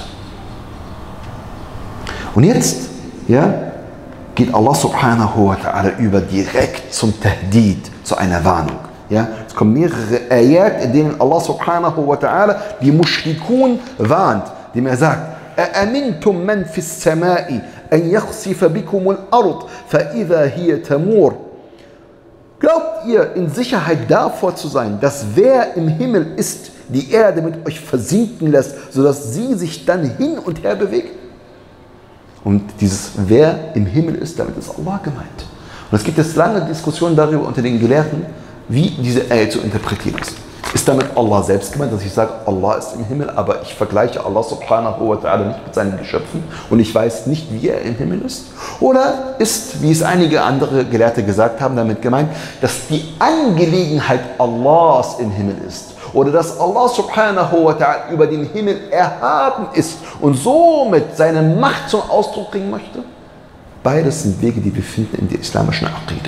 Und jetzt, ja, geht Allah subhanahu wa ta'ala über direkt zum Tahdid, zu einer Warnung. Ja, es kommen mehrere Ayat, in denen Allah subhanahu wa ta'ala die Mushrikun warnt, indem er sagt, أَأَمِنْتُمْ مَنْ فِي السَّمَاءِ أَنْ يَخْسِفَ بِكُمُ الْأَرْضِ فَإِذَا هِيَ تَمُورُ. Glaubt ihr, in Sicherheit davor zu sein, dass wer im Himmel ist, die Erde mit euch versinken lässt, sodass sie sich dann hin und her bewegt? Und dieses wer im Himmel ist, damit ist Allah gemeint. Und es gibt jetzt lange Diskussionen darüber unter den Gelehrten, wie diese Ayat zu interpretieren ist. Ist damit Allah selbst gemeint, dass ich sage, Allah ist im Himmel, aber ich vergleiche Allah subhanahu wa ta'ala nicht mit seinen Geschöpfen und ich weiß nicht, wie er im Himmel ist? Oder ist, wie es einige andere Gelehrte gesagt haben, damit gemeint, dass die Angelegenheit Allahs im Himmel ist? Oder dass Allah subhanahu wa ta'ala über den Himmel erhaben ist und somit seine Macht zum Ausdruck bringen möchte? Beides sind Wege, die wir finden in der islamischen Aqide.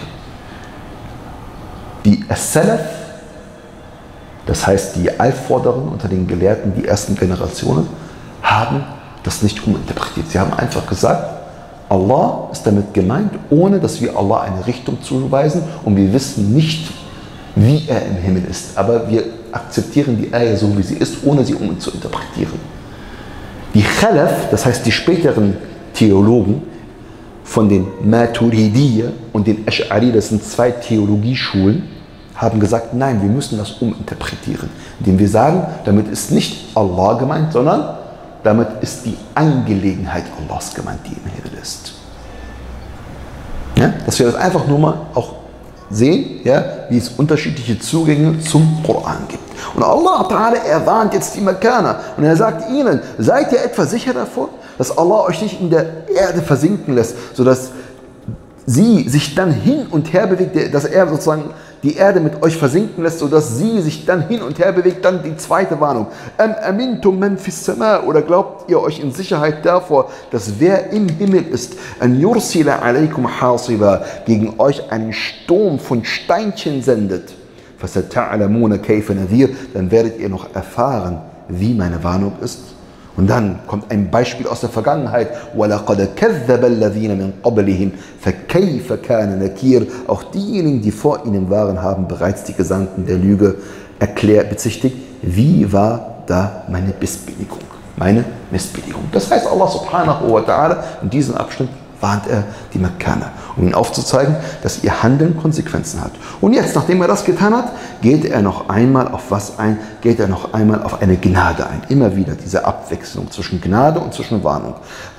Die As-Salaf, das heißt die Altvorderen unter den Gelehrten, die ersten Generationen, haben das nicht uminterpretiert. Sie haben einfach gesagt, Allah ist damit gemeint, ohne dass wir Allah eine Richtung zuweisen und wir wissen nicht, wie er im Himmel ist. Aber wir akzeptieren die Ayah so, wie sie ist, ohne sie um zu interpretieren. Die Khalaf, das heißt die späteren Theologen von den Maturidiyya und den Ash'ari, das sind zwei Theologieschulen, haben gesagt, nein, wir müssen das uminterpretieren. Indem wir sagen, damit ist nicht Allah gemeint, sondern damit ist die Angelegenheit Allahs gemeint, die im Himmel ist. Ja? Dass wir das einfach nur mal auch sehen, ja, wie es unterschiedliche Zugänge zum Koran gibt. Und Allah Ta'ala erwarnt jetzt die Mekkaner und er sagt ihnen, seid ihr etwa sicher davor, dass Allah euch nicht in der Erde versinken lässt, sodass sie sich dann hin und her bewegt, dass er sozusagen die Erde mit euch versinken lässt, sodass sie sich dann hin und her bewegt. Dann die zweite Warnung. Am amintum man fis sama, oder glaubt ihr euch in Sicherheit davor, dass wer im Himmel ist, an yursila alaykum hasiba, gegen euch einen Sturm von Steinchen sendet. Fasata'lamuna kayfa nadhir, dann werdet ihr noch erfahren, wie meine Warnung ist. Und dann kommt ein Beispiel aus der Vergangenheit. وَلَقَدْ كَذَّبَ الَّذِينَ مِنْ قَبْلِهِمْ فَكَيْفَ كَانَ نَكِيرٌ. Auch diejenigen, die vor ihnen waren, haben bereits die Gesandten der Lüge erklärt, bezichtigt. Wie war da meine Missbilligung? Meine Missbilligung. Das heißt, Allah subhanahu wa ta'ala in diesem Abschnitt warnt er die Mekkaner, um ihnen aufzuzeigen, dass ihr Handeln Konsequenzen hat. Und jetzt, nachdem er das getan hat, geht er noch einmal auf was ein? Geht er noch einmal auf eine Gnade ein. Immer wieder diese Abwechslung zwischen Gnade und zwischen Warnung.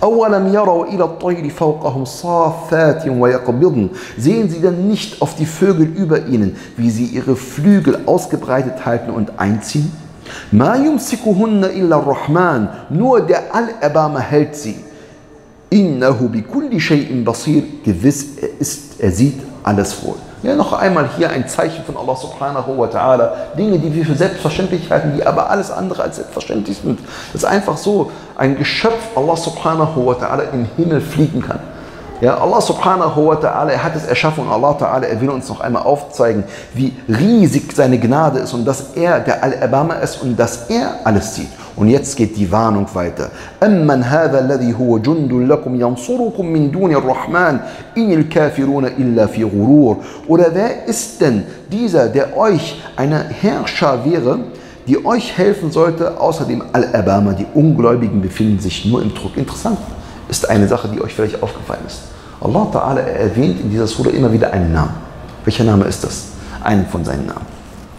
Sehen sie denn nicht auf die Vögel über ihnen, wie sie ihre Flügel ausgebreitet halten und einziehen? Nur der Allerbarmer hält sie. Innahu bi kulli shay'in basir, gewiss, er ist, er sieht alles wohl. Ja, noch einmal hier ein Zeichen von Allah subhanahu wa ta'ala. Dinge, die wir für selbstverständlich halten, die aber alles andere als selbstverständlich sind. Dass einfach so ein Geschöpf Allah subhanahu wa ta'ala in den Himmel fliegen kann. Ja, Allah subhanahu wa ta'ala, er hat es erschaffen und Allah ta'ala, er will uns noch einmal aufzeigen, wie riesig seine Gnade ist und dass er der Allerbarmer ist und dass er alles sieht. Und jetzt geht die Warnung weiter. Amman hadha alladhi huwa jundun lakum yansurukum min duni ar-Rahman inil kafiruna illa fi ghurur. Oder wer ist denn dieser, der euch eine Herrscher wäre, die euch helfen sollte, außer dem Allerbarmer? Die Ungläubigen befinden sich nur im Trug. Interessant ist eine Sache, die euch vielleicht aufgefallen ist. Allah Ta'ala erwähnt in dieser Surah immer wieder einen Namen. Welcher Name ist das? Einen von seinen Namen.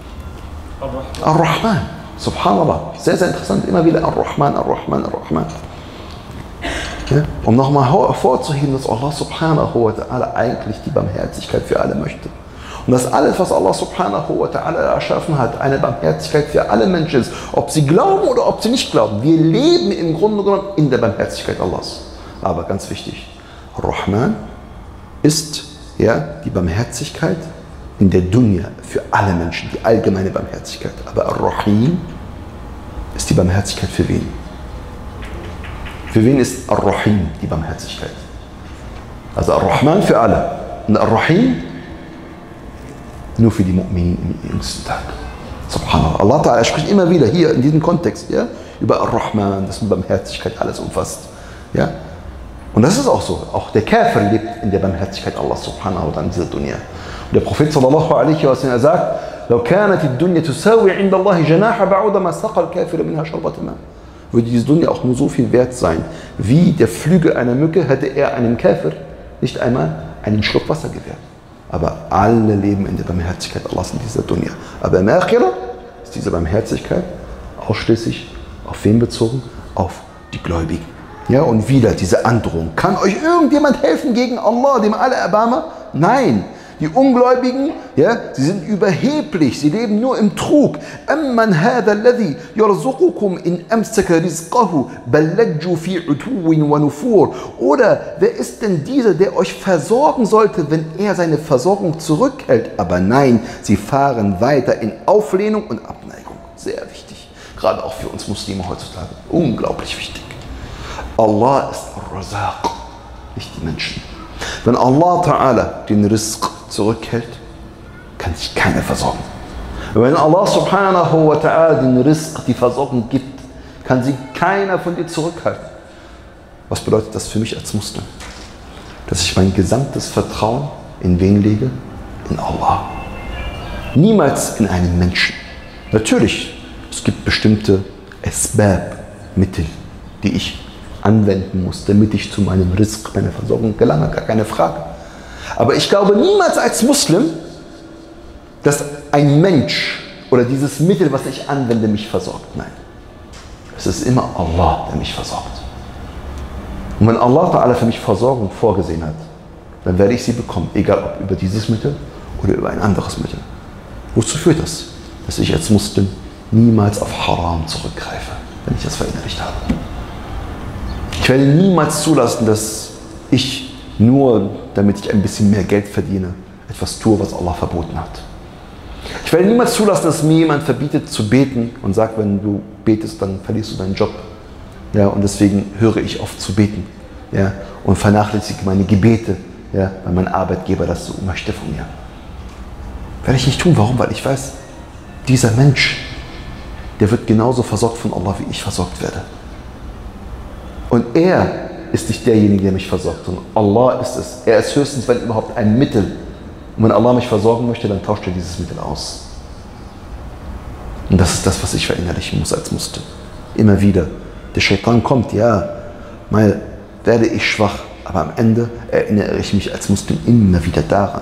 Ar-Rahman. Subhanallah. Sehr, sehr interessant. Immer wieder Ar-Rahman, Ar-Rahman, Ar-Rahman. Ja? Um nochmal hervorzuheben, dass Allah Subhanahu wa Ta'ala eigentlich die Barmherzigkeit für alle möchte. Und dass alles, was Allah Subhanahu wa Ta'ala erschaffen hat, eine Barmherzigkeit für alle Menschen ist. Ob sie glauben oder ob sie nicht glauben. Wir leben im Grunde genommen in der Barmherzigkeit Allahs. Aber ganz wichtig, Ar-Rahman ist ja, die Barmherzigkeit in der Dunya für alle Menschen, die allgemeine Barmherzigkeit. Aber Ar-Rahim ist die Barmherzigkeit für wen? Für wen ist Ar-Rahim die Barmherzigkeit? Also Ar-Rahman für alle und Ar-Rahim nur für die Mu'minin im jüngsten Tag. Subhanallah. Allah Ta'ala spricht immer wieder hier in diesem Kontext ja, über Ar-Rahman, das mit Barmherzigkeit alles umfasst. Ja? Und das ist auch so. Auch der Kafir lebt in der Barmherzigkeit Allah Subhanahu wa Ta'ala in dieser Dunya. Und der Prophet sallallahu alaihi wa sallam sagt, لو كانت الدنيا تساوي عند الله جناح بعوضة ما سقى الكافر منها شربة ماء. Würde diese Dunya auch nur so viel wert sein, wie der Flügel einer Mücke, hätte er einem Kafir nicht einmal einen Schluck Wasser gewährt. Aber alle leben in der Barmherzigkeit Allahs in dieser Dunya. Aber im Akhirah ist diese Barmherzigkeit ausschließlich auf wen bezogen? Auf die Gläubigen. Ja, und wieder diese Androhung. Kann euch irgendjemand helfen gegen Allah, dem Allerbarmer? Nein. Die Ungläubigen, ja, sie sind überheblich, sie leben nur im Trug. Amman hadha alladhi yarzuqukum in amsaka rizqahu bal lajju fi utuwin wa nufur. Oder wer ist denn dieser, der euch versorgen sollte, wenn er seine Versorgung zurückhält? Aber nein, sie fahren weiter in Auflehnung und Abneigung. Sehr wichtig, gerade auch für uns Muslime heutzutage. Unglaublich wichtig. Allah ist Ar-Razaq, nicht die Menschen. Wenn Allah Ta'ala den Rizq zurückhält, kann sich keiner versorgen. Wenn Allah Subhanahu wa Ta'ala den Rizq, die Versorgung gibt, kann sie keiner von dir zurückhalten. Was bedeutet das für mich als Muslim? Dass ich mein gesamtes Vertrauen in wen lege? In Allah. Niemals in einen Menschen. Natürlich, es gibt bestimmte Asbab, Mittel, die ich anwenden muss, damit ich zu meinem Rizq, meiner Versorgung gelange, gar keine Frage. Aber ich glaube niemals als Muslim, dass ein Mensch oder dieses Mittel, was ich anwende, mich versorgt. Nein. Es ist immer Allah, der mich versorgt. Und wenn Allah Ta'ala für mich Versorgung vorgesehen hat, dann werde ich sie bekommen, egal ob über dieses Mittel oder über ein anderes Mittel. Wozu führt das? Dass ich als Muslim niemals auf Haram zurückgreife, wenn ich das verinnerlicht habe. Ich werde niemals zulassen, dass ich nur, damit ich ein bisschen mehr Geld verdiene, etwas tue, was Allah verboten hat. Ich werde niemals zulassen, dass mir jemand verbietet zu beten und sagt, wenn du betest, dann verlierst du deinen Job. Ja, und deswegen höre ich auf zu beten, ja, und vernachlässige meine Gebete, ja, weil mein Arbeitgeber das so möchte von mir. Werde ich nicht tun. Warum? Weil ich weiß, dieser Mensch, der wird genauso versorgt von Allah, wie ich versorgt werde. Und er ist nicht derjenige, der mich versorgt, sondern Allah ist es. Er ist höchstens, wenn überhaupt, ein Mittel. Und wenn Allah mich versorgen möchte, dann tauscht er dieses Mittel aus. Und das ist das, was ich verinnerlichen muss als Muslim. Immer wieder. Der Shaitan kommt, ja, mal werde ich schwach, aber am Ende erinnere ich mich als Muslim immer wieder daran.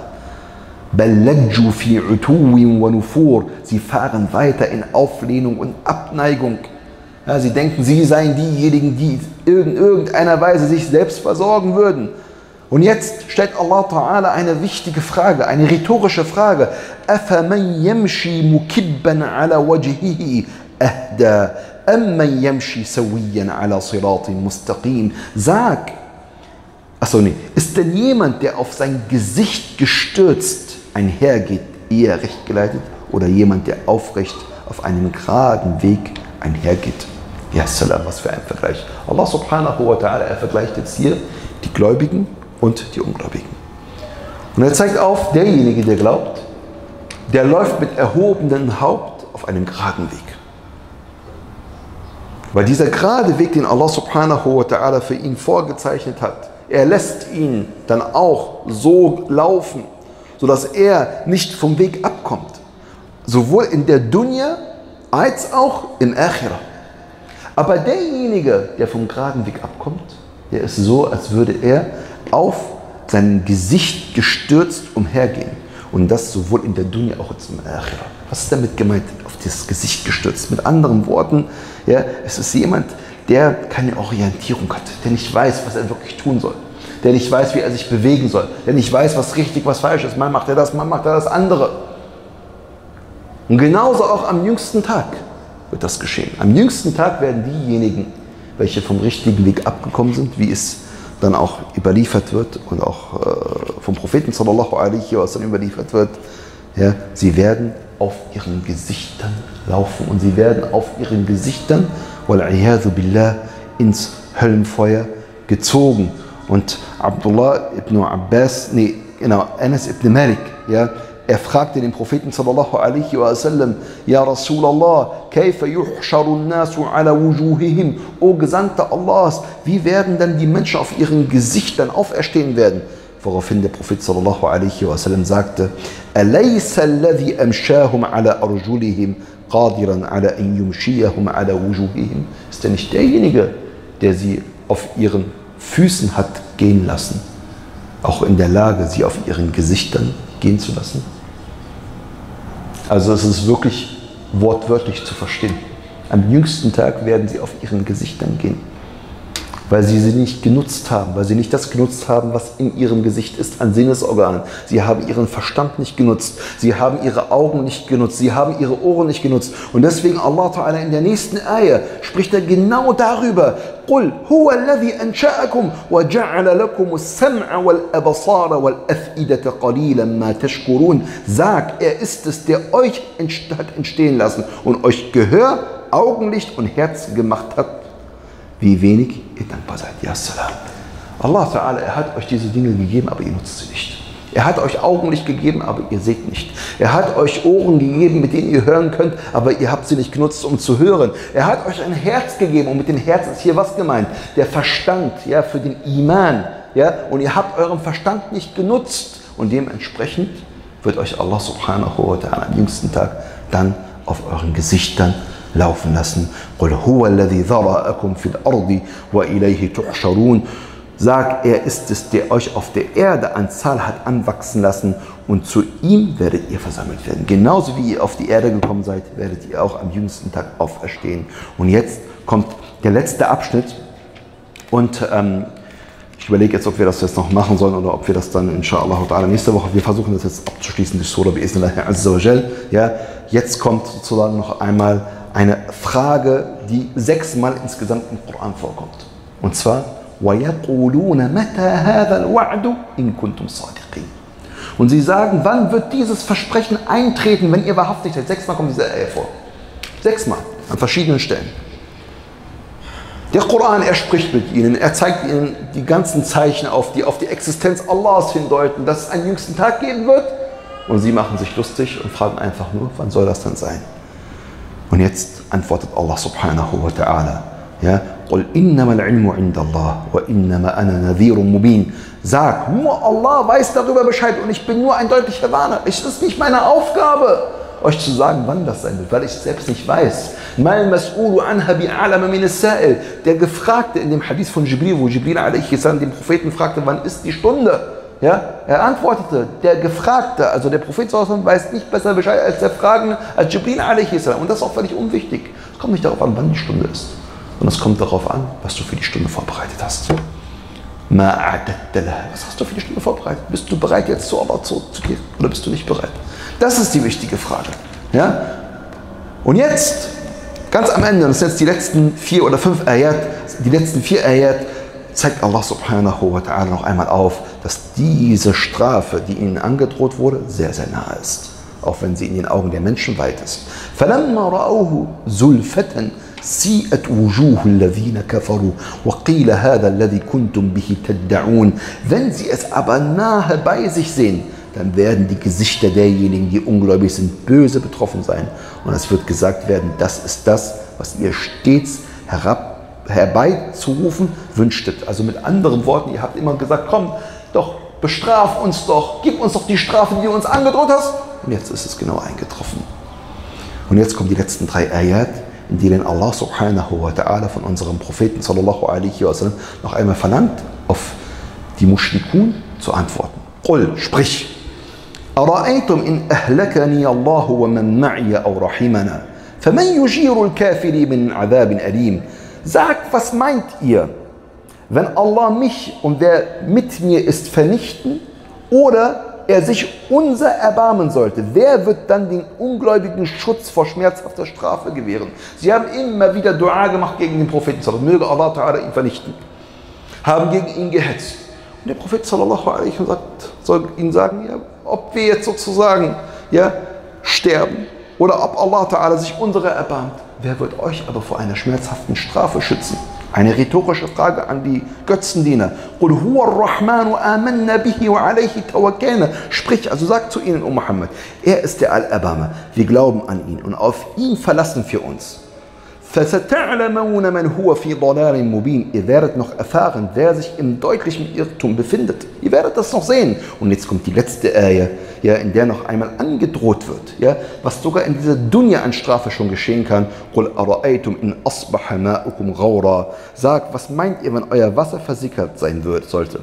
Sie fahren weiter in Auflehnung und Abneigung. Ja, sie denken, sie seien diejenigen, die in irgendeiner Weise sich selbst versorgen würden. Und jetzt stellt Allah Ta'ala eine wichtige Frage, eine rhetorische Frage. أَفَمَنْ يَمْشِي مُكِبًّا عَلَى وَجْهِهِ أَهْدَى أَمَّنْ يَمْشِي سَوِيًّا عَلَى صِرَاطٍ مُسْتَقِيمٍ. Sag, achso, nee, ist denn jemand, der auf sein Gesicht gestürzt einhergeht, eher recht geleitet, oder jemand, der aufrecht auf einem geraden Weg einhergeht? Ja, salam, was für ein Vergleich. Allah subhanahu wa ta'ala, er vergleicht jetzt hier die Gläubigen und die Ungläubigen. Und er zeigt auf, derjenige, der glaubt, der läuft mit erhobenem Haupt auf einem geraden Weg. Weil dieser gerade Weg, den Allah subhanahu wa ta'ala für ihn vorgezeichnet hat, er lässt ihn dann auch so laufen, sodass er nicht vom Weg abkommt. Sowohl in der Dunya als auch im Akhirah. Aber derjenige, der vom geraden Weg abkommt, der ist so, als würde er auf sein Gesicht gestürzt umhergehen. Und das sowohl in der Dunya als auch im Akhirah. Was ist damit gemeint, auf das Gesicht gestürzt? Mit anderen Worten, ja, es ist jemand, der keine Orientierung hat, der nicht weiß, was er wirklich tun soll, der nicht weiß, wie er sich bewegen soll, der nicht weiß, was richtig, was falsch ist. Mal macht er das, mal macht er das andere. Und genauso auch am jüngsten Tag wird das geschehen. Am jüngsten Tag werden diejenigen, welche vom richtigen Weg abgekommen sind, wie es dann auch überliefert wird und auch äh, vom Propheten sallallahu alaihi wasallam überliefert wird, ja, sie werden auf ihren Gesichtern laufen und sie werden auf ihren Gesichtern, wal-iyadhu billah, ins Höllenfeuer gezogen. Und Abdullah ibn Abbas, nee, genau, Anas ibn Malik, ja, er fragte den Propheten sallallahu alaihi wasallam, Ja Rasulallah, kayfa yuhsharu an-nasu ala wujuhihim? O Gesandter Allahs, wie werden dann die Menschen auf ihren Gesichtern auferstehen werden? Woraufhin der Prophet sallallahu alaihi wasallam sagte, Alaysa alladhi amshahum ala arjulihim qadiran ala an yumshiyahum ala wujuhihim? Ist er nicht derjenige, der sie auf ihren Füßen hat gehen lassen, auch in der Lage, sie auf ihren Gesichtern gehen zu lassen? Also es ist wirklich wortwörtlich zu verstehen. Am jüngsten Tag werden sie auf ihren Gesichtern gehen, weil sie sie nicht genutzt haben, weil sie nicht das genutzt haben, was in ihrem Gesicht ist, an Sinnesorganen. Sie haben ihren Verstand nicht genutzt, sie haben ihre Augen nicht genutzt, sie haben ihre Ohren nicht genutzt. Und deswegen Allah Ta'ala in der nächsten Ayah spricht er genau darüber. قُلْ هُوَ الَّذِي أَنْشَأَكُمْ وَجَعَلَ لَكُمُ السَّمْعَ وَالْأَبْصَارَ وَالْأَفْئِدَةَ قَلِيلًا مَا تَشْكُرُونَ. Sag, er ist es, der euch hat entstehen lassen und euch Gehör, Augenlicht und Herz gemacht hat. Wie wenig ihr dankbar seid. Ja, salam. Allah Ta'ala, er hat euch diese Dinge gegeben, aber ihr nutzt sie nicht. Er hat euch Augenlicht gegeben, aber ihr seht nicht. Er hat euch Ohren gegeben, mit denen ihr hören könnt, aber ihr habt sie nicht genutzt, um zu hören. Er hat euch ein Herz gegeben und mit dem Herz ist hier was gemeint? Der Verstand, ja, für den Iman. Ja, und ihr habt euren Verstand nicht genutzt und dementsprechend wird euch Allah subhanahu wa ta'ala am jüngsten Tag dann auf euren Gesichtern laufen lassen. قُلْ هُوَ الَّذِي ذَرَأَكُمْ فِي الْأَرْضِ وَإِلَيْهِ تُحْشَرُونَ. Sag, er ist es, der euch auf der Erde an Zahl hat anwachsen lassen und zu ihm werdet ihr versammelt werden. Genauso wie ihr auf die Erde gekommen seid, werdet ihr auch am jüngsten Tag auferstehen. Und jetzt kommt der letzte Abschnitt und ähm, Ich überlege jetzt, ob wir das jetzt noch machen sollen oder ob wir das dann inshallah ta'ala nächste Woche, wir versuchen das jetzt abzuschließen, die Surah bi'iznillahi azza wa jal. Ja, jetzt kommt sozusagen noch einmal eine Frage, die sechsmal insgesamt im Koran vorkommt. Und zwar, وَيَقُولُونَ مَتَى هَذَا الْوَعْدُ إِن كُنتُمْ صَادِقِينَ. Und sie sagen, wann wird dieses Versprechen eintreten, wenn ihr wahrhaftig seid? Sechsmal kommt diese Ayah vor. Sechsmal, an verschiedenen Stellen. Der Koran, er spricht mit ihnen, er zeigt ihnen die ganzen Zeichen auf, die auf die Existenz Allahs hindeuten, dass es einen jüngsten Tag geben wird. Und sie machen sich lustig und fragen einfach nur, wann soll das denn sein? Und jetzt antwortet Allah subhanahu wa ta'ala, ja, قُلْ إِنَّمَا الْعِلْمُ عِنْدَ اللَّهِ وَإِنَّمَا أَنَا نَذِيرٌ مُبِينٌ. Sag, nur Allah weiß darüber Bescheid und ich bin nur ein deutlicher Warner. Es ist nicht meine Aufgabe, euch zu sagen, wann das sein wird, weil ich es selbst nicht weiß. Mal mas'ulu anha bi'alama min as-sa'il. Der Gefragte in dem Hadith von Jibril, wo Jibril alaihi salam den Propheten fragte, wann ist die Stunde? Ja, er antwortete, der Gefragte, also der Prophet weiß nicht besser Bescheid als der Fragende, als Jibril alaihi salam. Und das ist auch völlig unwichtig. Es kommt nicht darauf an, wann die Stunde ist, sondern es kommt darauf an, was du für die Stunde vorbereitet hast. Was hast du für die Stunde vorbereitet? Bist du bereit, jetzt zu Allah zurückzukehren oder bist du nicht bereit? Das ist die wichtige Frage. Ja? Und jetzt, ganz am Ende, das sind jetzt die letzten vier oder fünf Ayat, die letzten vier Ayat, zeigt Allah subhanahu wa ta'ala noch einmal auf, dass diese Strafe, die ihnen angedroht wurde, sehr, sehr nahe ist. Auch wenn sie in den Augen der Menschen weit ist. فَلَمَّا رَأَوْهُ زُلْفَةً سِيئَتْ وُجُوهُ الَّذِينَ كَفَرُوا وَقِيلَ هَذَا الَّذِي كُنْتُمْ بِهِ تَدَّعُونَ. Wenn sie es aber nahe bei sich sehen, dann werden die Gesichter derjenigen, die ungläubig sind, böse betroffen sein. Und es wird gesagt werden, das ist das, was ihr stets herab, herbeizurufen wünschtet. Also mit anderen Worten, ihr habt immer gesagt, komm, doch, bestraf uns doch, gib uns doch die Strafe, die du uns angedroht hast. Und jetzt ist es genau eingetroffen. Und jetzt kommen die letzten drei Ayat, in denen Allah subhanahu wa ta'ala von unserem Propheten sallallahu alaihi wa sallam noch einmal verlangt, auf die Mushrikun zu antworten. Qul, sprich. أَرَأَيْتُمْ إِنْ أَهْلَكَنِيَ اللَّهُ وَمَنْ مَعِيَ أَوْ رَحِمَنَا فَمَنْ يُجِيرُ الْكَافِرِينَ مِنْ عَذَابٍ أَلِيمٍ. Sagt, was meint ihr, wenn Allah mich und wer mit mir ist vernichten oder er sich unser erbarmen sollte, wer wird dann den Ungläubigen Schutz vor schmerzhafter Strafe gewähren? Sie haben immer wieder Dua gemacht gegen den Propheten, möge Allah ta'ala ihn vernichten, haben gegen ihn gehetzt. Und der Prophet sallallahu alaihi wa sallam soll ihnen sagen, ja, ob wir jetzt sozusagen ja, sterben oder ob Allah ta'ala sich unserer erbarmt. Wer wird euch aber vor einer schmerzhaften Strafe schützen? Eine rhetorische Frage an die Götzendiener. Sprich, also sagt zu ihnen, O Muhammad, er ist der Allerbarmer. Wir glauben an ihn und auf ihn verlassen wir uns. Ihr werdet noch erfahren, wer sich im deutlichen Irrtum befindet. Ihr werdet das noch sehen. Und jetzt kommt die letzte Ayah, ja, in der noch einmal angedroht wird, ja, was sogar in dieser Dunya an Strafe schon geschehen kann. Sagt, was meint ihr, wenn euer Wasser versickert sein wird, sollte?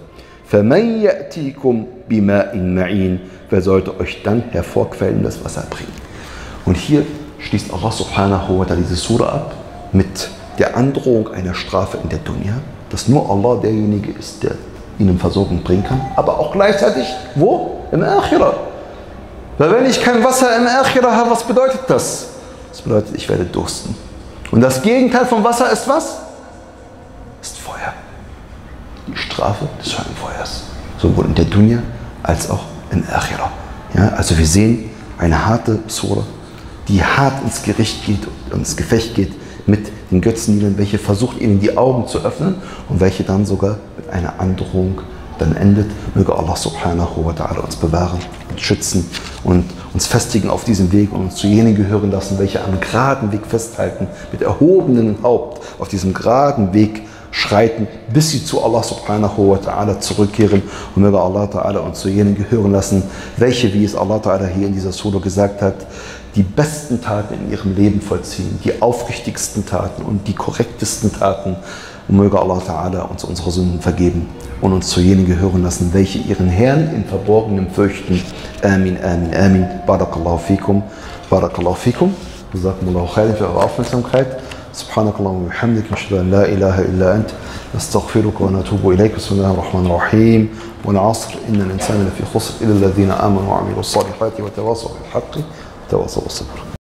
Wer sollte euch dann hervorquellendes Wasser bringen? Und hier schließt Allah subhanahu wa ta'ala diese Surah ab mit der Androhung einer Strafe in der Dunya, dass nur Allah derjenige ist, der ihnen Versorgung bringen kann, aber auch gleichzeitig, wo? Im Akhirah. Weil wenn ich kein Wasser im Akhirah habe, was bedeutet das? Das bedeutet, ich werde dursten. Und das Gegenteil von Wasser ist was? Ist Feuer. Die Strafe des Höllenfeuers. Sowohl in der Dunya als auch im Akhirah. Ja, also wir sehen eine harte Surah, die hart ins Gericht geht und ins Gefecht geht mit den Götzendienern, welche versucht, ihnen die Augen zu öffnen und welche dann sogar mit einer Androhung dann endet. Möge Allah subhanahu wa ta'ala uns bewahren und schützen und uns festigen auf diesem Weg und uns zu jenen gehören lassen, welche am geraden Weg festhalten, mit erhobenem Haupt auf diesem geraden Weg schreiten, bis sie zu Allah subhanahu wa ta'ala zurückkehren. Und möge Allah ta'ala uns zu jenen gehören lassen, welche, wie es Allah ta'ala hier in dieser Surah gesagt hat, die besten Taten in ihrem Leben vollziehen, die aufrichtigsten Taten und die korrektesten Taten. Und möge Allah ta'ala uns unsere Sünden vergeben und uns zu jenen gehören lassen, welche ihren Herrn in Verborgenem fürchten. Amin, amin, amin. Barakallahu fikum. Barakallahu fikum. Jazakumullahu khairan für eure Aufmerksamkeit. سبحانك اللهم وبحمدك نشهد أن لا إله إلا أنت نستغفرك ونتوب إليك. بسم الله الرحمن الرحيم. والعصر إن الإنسان لفي خسر إلا الذين آمنوا وعملوا الصالحات وتواصوا بالحق وتواصوا بالصبر.